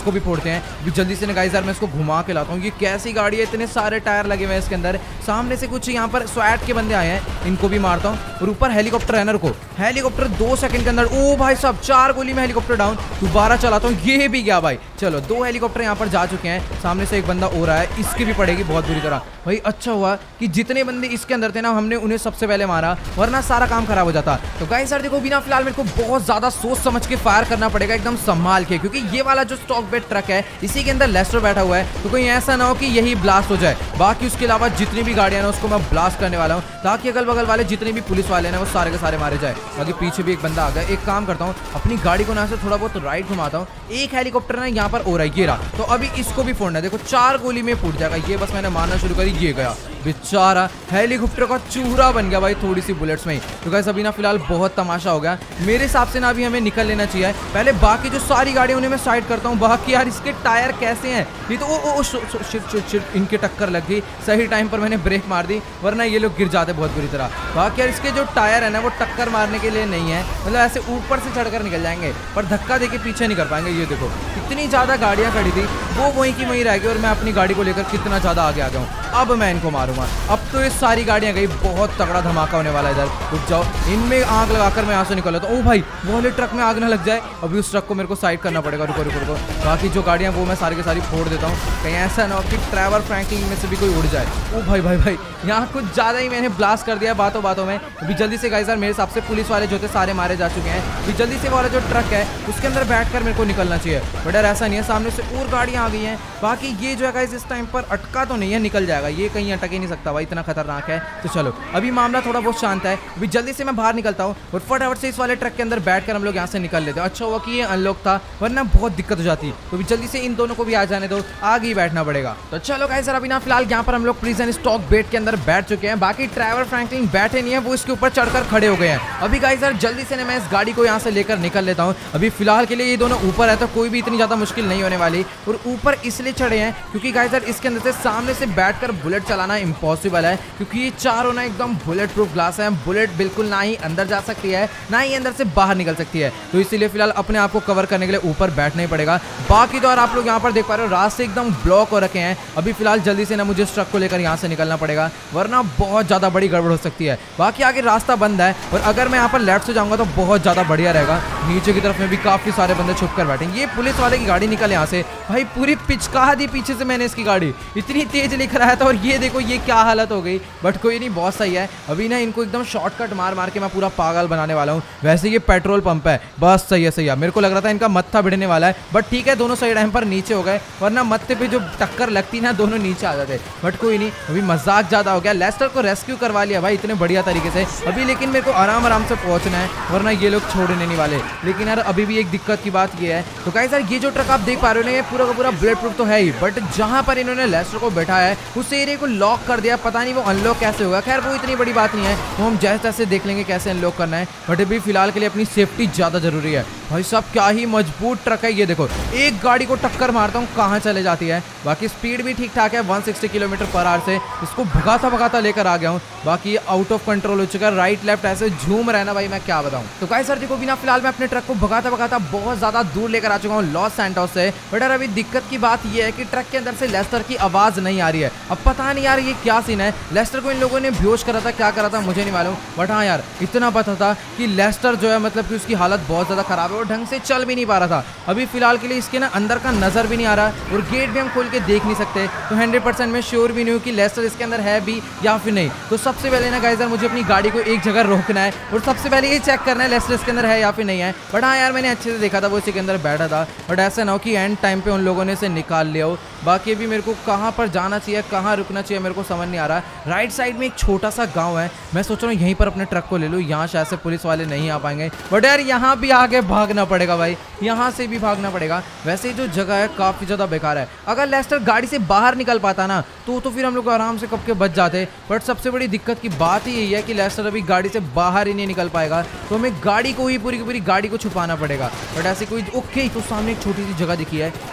होते हैं। अभी जल्दी से ना गाइस यार मैं इसको घुमा के लाता हूँ। ये कैसी गाड़ी है, इतने सारे टायर लगे हुए हैं इसके अंदर। सामने से कुछ यहाँ पर स्वैट के बंदे आए हैं, इनको भी मारता हूँ। और ऊपर हेलीकॉप्टर है ना, रुको, हेलीकॉप्टर दो सेकंड के अंदर, ओ भाई साहब चार गोली में हेलीकॉप्टर डाउन। दोबारा चलाता हूँ, ये भी गया भाई। चलो दो हेलीकॉप्टर यहाँ पर जा चुके हैं। सामने से एक बंदा हो रहा है, इसकी भी पड़ेगी बहुत बुरी तरह भाई। अच्छा हुआ कि जितने बंदे इसके अंदर थे ना, हमने उन्हें सबसे पहले मारा, वरना सारा काम खराब हो जाता। तो गाइस यार देखो, बिना फिलहाल मेरे को बहुत ज्यादा सोच समझ के फायर करना पड़ेगा, एकदम संभाल के, क्योंकि ये वाला जो स्टॉक बेड ट्रक है इसी के अंदर लेस्टर बैठा हुआ है। तो कोई ऐसा ना हो कि यही ब्लास्ट हो जाए। बाकी उसके अलावा जितनी भी गाड़ियां ना उसको मैं ब्लास्ट करने वाला हूँ, ताकि अगल बगल वाले जितने भी पुलिस वाले ना वो सारे के सारे मारे जाए। बाकी पीछे भी एक बंदा आ गया। एक काम करता हूँ, अपनी गाड़ी को ना से थोड़ा बहुत राइट घुमाता हूँ। एक हेलीकॉप्टर ना यहाँ पर हो रहा है, ये रहा। तो अभी इसको भी फोड़ना है, देखो चार गोली में फूट जाएगा। ये बस मैंने मारना शुरू करी, ये गया बेचारा, हेलीकॉप्टर का चूरा बन गया भाई थोड़ी सी बुलेट्स में ही। तो गाइस अभी ना फिलहाल बहुत तमाशा हो गया मेरे हिसाब से ना। अभी हमें निकल लेना चाहिए पहले। बाकी जो सारी गाड़ियां उन्हें मैं साइड करता हूँ। बाकी यार इसके टायर कैसे हैं, ये तो oh oh shit shit shit, इनके टक्कर लग गई। सही टाइम पर मैंने ब्रेक मार दी, वरना ये लोग गिर जाते बहुत बुरी तरह। बाकी यार इसके जो टायर है ना वो टक्कर मारने के लिए नहीं है, मतलब ऐसे ऊपर से चढ़कर निकल जाएंगे, पर धक्का देके पीछे नहीं कर पाएंगे। ये देखो कितनी ज्यादा गाड़ियां खड़ी थी, वो वहीं की वहीं रह गई, और मैं अपनी गाड़ी को लेकर कितना ज्यादा आगे आ गया हूँ। अब मैं इनको मारूंगा। अब तो ये सारी गाड़ियां गई, बहुत तगड़ा धमाका होने वाला है इधर। रुक जाओ, इनमें आग लगाकर मैं यहाँ से निकल लेता हूँ। ओ भाई वो वाले ट्रक में आग ना लग जाए, अभी उस ट्रक को मेरे को साइड करना पड़ेगा। रुको रुको रुको, बाकी जो गाड़ियां वो मैं सारी की सारी फोड़ देता हूँ, कहीं ऐसा ना हो कि ट्रैवर फ्रैंकलिन में से भी कोई उड़ जाए। ओ भाई भाई भाई, यहाँ कुछ ज्यादा ही मैंने ब्लास्ट कर दिया बातों बातों में। अभी जल्दी से गाइस यार मेरे हिसाब से पुलिस वाले जो थे सारे मारे जा चुके हैं। अभी जल्दी से वाला जो ट्रक है उसके अंदर बैठकर मेरे को निकलना चाहिए, बट यार ऐसा नहीं है, सामने से और गाड़ियां आ गई हैं। बाकी ये जो है गाइस इस टाइम पर अटका तो नहीं है, निकल जाएगा, ये कहीं अटक ही नहीं सकता भाई, इतना खतरनाक है। तो चलो अभी मामला थोड़ा बहुत शांत है। अभी जल्दी से मैं बाहर निकलता हूँ और फटाफट से इस वाले ट्रक के अंदर बैठकर हम लोग यहाँ से निकल लेते हैं। अच्छा हुआ कि ये अनलॉक था, वरना बहुत दिक्कत हो जाती। तो अभी जल्दी से इन दोनों को भी आ जाने दो, आगे ही बैठना पड़ेगा। तो चलो गाइस सर, अभी ना फिलहाल यहाँ पर हम लोग प्रिजन स्टॉक बेड के अंदर बैठ चुके हैं। बाकी ट्रैवर फ्रैंकलिन बैठे नहीं है, वो इसके ऊपर चढ़कर खड़े हो गए हैं। अभी गाइस सर जल्दी से मैं इस गाड़ी को यहाँ से लेकर निकल लेता हूँ। अभी फिलहाल के लिए ये दोनों ऊपर है, तो कोई भी इतनी ज्यादा मुश्किल नहीं होने वाली। और ऊपर इसलिए चढ़े हैं क्योंकि गाइस सर इसके अंदर से सामने से बैठकर बुलेट चलाना इम्पॉसिबल है, क्योंकि ये चारों ना एकदम बुलेट प्रूफ ग्लास है। बुलेट बिल्कुल ना ही अंदर जा सकती है, ना ही अंदर से बाहर निकल सकती है। तो इसीलिए फिलहाल अपने आप को कवर करने के लिए ऊपर बैठना ही पड़ेगा। बाकी तो और आप लोग यहाँ पर देख पा रहे हो रास्ते एकदम ब्लॉक हो रखे हैं। अभी फिलहाल जल्दी से ना मुझे इस ट्रक को लेकर यहाँ से निकलना पड़ेगा, वरना बहुत ज्यादा बड़ी गड़बड़ हो सकती है। बाकी आगे रास्ता बंद है, और अगर मैं यहाँ पर लेफ्ट से जाऊंगा तो बहुत ज्यादा बढ़िया रहेगा। नीचे की तरफ में भी काफी सारे बंदे छुप कर बैठेंगे। ये पुलिस वाले की गाड़ी निकल यहाँ से भाई, पूरी पिचका दी पीछे से मैंने इसकी गाड़ी, इतनी तेज लेकर आया था, और ये देखो ये क्या हालत हो गई। बट कोई नहीं, बहुत सही है। अभी ना इनको एकदम शॉर्टकट मार मार के मैं पूरा पागल बनाने वाला हूँ। वैसे ये पेट्रोल पंप है, बस सही है सही है। मेरे को लग रहा था इनका मत्था भिड़ने वाला है, बट ठीक है दोनों सही टाइम पर नीचे हो गए, वरना मत्थे पे जो टक्कर लगती ना दोनों नीचे आ जाते। बट कोई नहीं, अभी मजाक ज्यादा हो गया। लेस्टर को रेस्क्यू करवा लिया भाई इतने बढ़िया तरीके से। अभी लेकिन मेरे को आराम आराम से पहुंचना है, वरना ये लोग छोड़ने नहीं वाले। लेकिन यार अभी भी एक दिक्कत की बात ये है, तो गाइस यार ये जो ट्रक आप देख पा रहे हो ना, ये पूरा का पूरा बुलेट प्रूफ तो है ही, बट जहां पर इन्होंने लेस्टर को बैठा है उस एरिया को लॉक कर दिया। पता नहीं वो अनलॉक कैसे होगा, खैर वो इतनी बड़ी बात नहीं है, वो हम जैसे तैसे देख लेंगे कैसे अनलॉक करना है। बट अभी फिलहाल के लिए अपनी सेफ्टी ज्यादा जरूरी है। भाई साहब क्या ही मजबूत ट्रक है, ये देखो एक गाड़ी को टक्कर मारता हूँ कहाँ चले जाती है। बाकी स्पीड भी ठीक ठाक है, एक सौ साठ किलोमीटर पर आवर से इसको भगाता भगाता लेकर आ गया हूँ। बाकी आउट ऑफ कंट्रोल हो चुका है, राइट लेफ्ट ऐसे झूम रहा है ना भाई, मैं क्या बताऊँ। तो गाइस सर देखो बिना फिलहाल मैं अपने ट्रक को भगाता भगाता बहुत ज्यादा दूर लेकर आ चुका हूँ लॉस सैंटोस से। बट यार अभी दिक्कत की बात ये है कि ट्रक के अंदर से लेस्टर की आवाज नहीं आ रही है। अब पता नहीं यार ये क्या सीन है, लेस्टर को इन लोगों ने बेहोश करा था, क्या करा था मुझे नहीं मालूम। बट हाँ यार इतना पता था कि लेस्टर जो है मतलब कि उसकी हालत बहुत ज्यादा खराब है, और ढंग से चल भी नहीं पा रहा था। अभी फिलहाल के लिए इसके ना अंदर का नजर भी नहीं आ रहा, और गेट भी हम खोल के देख नहीं सकते। तो हंड्रेड परसेंट मैं श्योर भी नहीं हूँ कि लेस्टर इसके अंदर है भी या फिर नहीं। तो सबसे पहले ना गाइस यार मुझे अपनी गाड़ी को एक जगह रोकना है, और सबसे पहले ये चेक करना है लेस्टर इसके अंदर है या फिर नहीं है। बट हाँ यार मैंने अच्छे से देखा था वो इसी के अंदर बैठा था, बट ऐसा ना हो कि एंड टाइम पे उन लोगों ने इसे निकाल लिया हो। बाकी भी मेरे को कहाँ पर जाना चाहिए, कहाँ रुकना चाहिए मेरे को समझ नहीं आ रहा। राइट साइड में एक छोटा सा गांव है, मैं सोच रहा हूँ यहीं पर अपने ट्रक को ले लूँ, यहाँ शायद से पुलिस वाले नहीं आ पाएंगे। बट यार यहाँ भी आगे भागना पड़ेगा भाई, यहाँ से भी भागना पड़ेगा। वैसे जो जगह है काफी ज्यादा बेकार है, अगर लेस्टर गाड़ी से बाहर निकल पाता ना तो तो फिर हम लोग आराम से कब के बच जाते। बट सबसे बड़ी दिक्कत की बात ही यही है कि लेस्टर अभी गाड़ी से बाहर ही नहीं निकल पाएगा, तो हमें गाड़ी को ही पूरी की पूरी गाड़ी को छुपाना पड़ेगा। बट ऐसे कोई ओके, तो सामने एक छोटी सी जगह दिखी है, पहले जो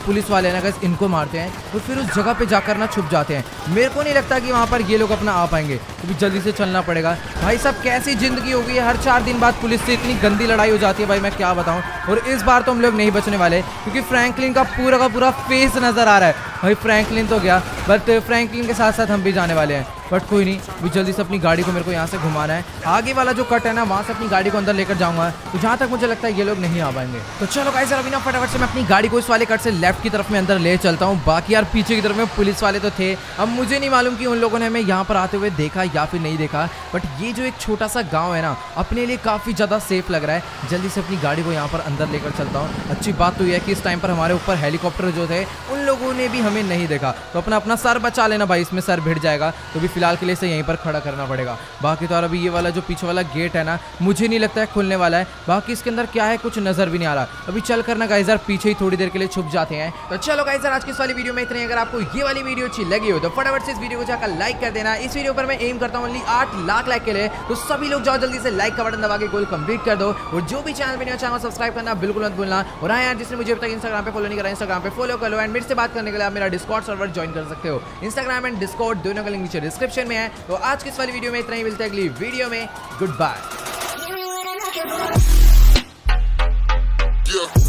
पुलिस वाले ना गाइस इनको मारते हैं और फिर उस जगह पे जाकर ना छुप जाते हैं। मेरे को नहीं लगता कि वहाँ पर ये लोग अपना आ पाएंगे, तो भी जल्दी से चलना पड़ेगा। भाई साहब कैसी जिंदगी हो गई है, हर चार दिन बाद पुलिस से इतनी गंदी लड़ाई हो जाती है भाई, मैं क्या बताऊँ। और इस बार तो हम लोग नहीं बचने वाले क्योंकि फ्रैंकलिन का पूरा का पूरा फेस नजर आ रहा है। भाई फ्रैंकलिन तो गया, बट फ्रैंकलिन के साथ साथ हम भी जाने वाले हैं। बट कोई नहीं, भी जल्दी से अपनी गाड़ी को मेरे को यहाँ से घुमाना है। आगे वाला जो कट है ना, वहाँ से अपनी गाड़ी को अंदर लेकर जाऊंगा, तो जहाँ तक मुझे लगता है ये लोग नहीं आ पाएंगे। तो चलो गाइस अभी ना फटाफट से मैं अपनी गाड़ी को इस वाले कट से लेफ्ट की तरफ में अंदर ले चलता हूँ। बाकी यार पीछे की तरफ में पुलिस वाले तो थे, अब मुझे नहीं मालूम कि उन लोगों ने हमें यहाँ पर आते हुए देखा या फिर नहीं देखा। बट ये जो एक छोटा सा गाँव है ना, अपने लिए काफ़ी ज़्यादा सेफ लग रहा है। जल्दी से अपनी गाड़ी को यहाँ पर अंदर लेकर चलता हूँ। अच्छी बात तो यह है कि इस टाइम पर हमारे ऊपर हेलीकॉप्टर जो थे उन लोगों ने भी हमें नहीं देखा, तो अपना अपना सर बचा लेना भाई, इसमें सर भिड़ जाएगा। तो भी फिलहाल के लिए से यहीं पर खड़ा करना पड़ेगा। बाकी तो यार अभी ये वाला जो पीछे वाला गेट है ना, मुझे नहीं लगता है खुलने वाला है। बाकी इसके अंदर क्या है कुछ नजर भी नहीं आ रहा। अभी चल करना गाइस यार पीछे ही थोड़ी देर के लिए छुप जाते हैं। तो चलो गाइस यार आज की इस वाली वीडियो में इतने। अगर आपको ये वाली वीडियो अच्छी लगी हो तो फटाफट से इस वीडियो को जाकर लाइक कर देना। इस वीडियो पर मैं एम करता हूँ ओनली आठ लाख लाइक के लिए, तो सभी लोग जाओ जल्दी से लाइक का बटन दबा के गोल कंप्लीट कर दो। और जो भी चैनल पे नया चैनल सब्सक्राइब करना बिल्कुल मत भूलना। और हाँ यार जिसने मुझे अब तक इंस्टाग्राम पे फॉलो नहीं करा, इंस्टाग्राम पे फॉलो कर लो। एंड मेरे से बात करने के लिए आप मेरा डिस्कॉर्ड सर्वर ज्वाइन कर सकते हो। इंस्टाग्राम एंड डिस्कॉर्ड दोनों का लिंक नीचे डिस्क्रिप्शन में है। तो आज की इस वाली वीडियो में इतना ही, मिलते हैं अगली वीडियो में। Good bye.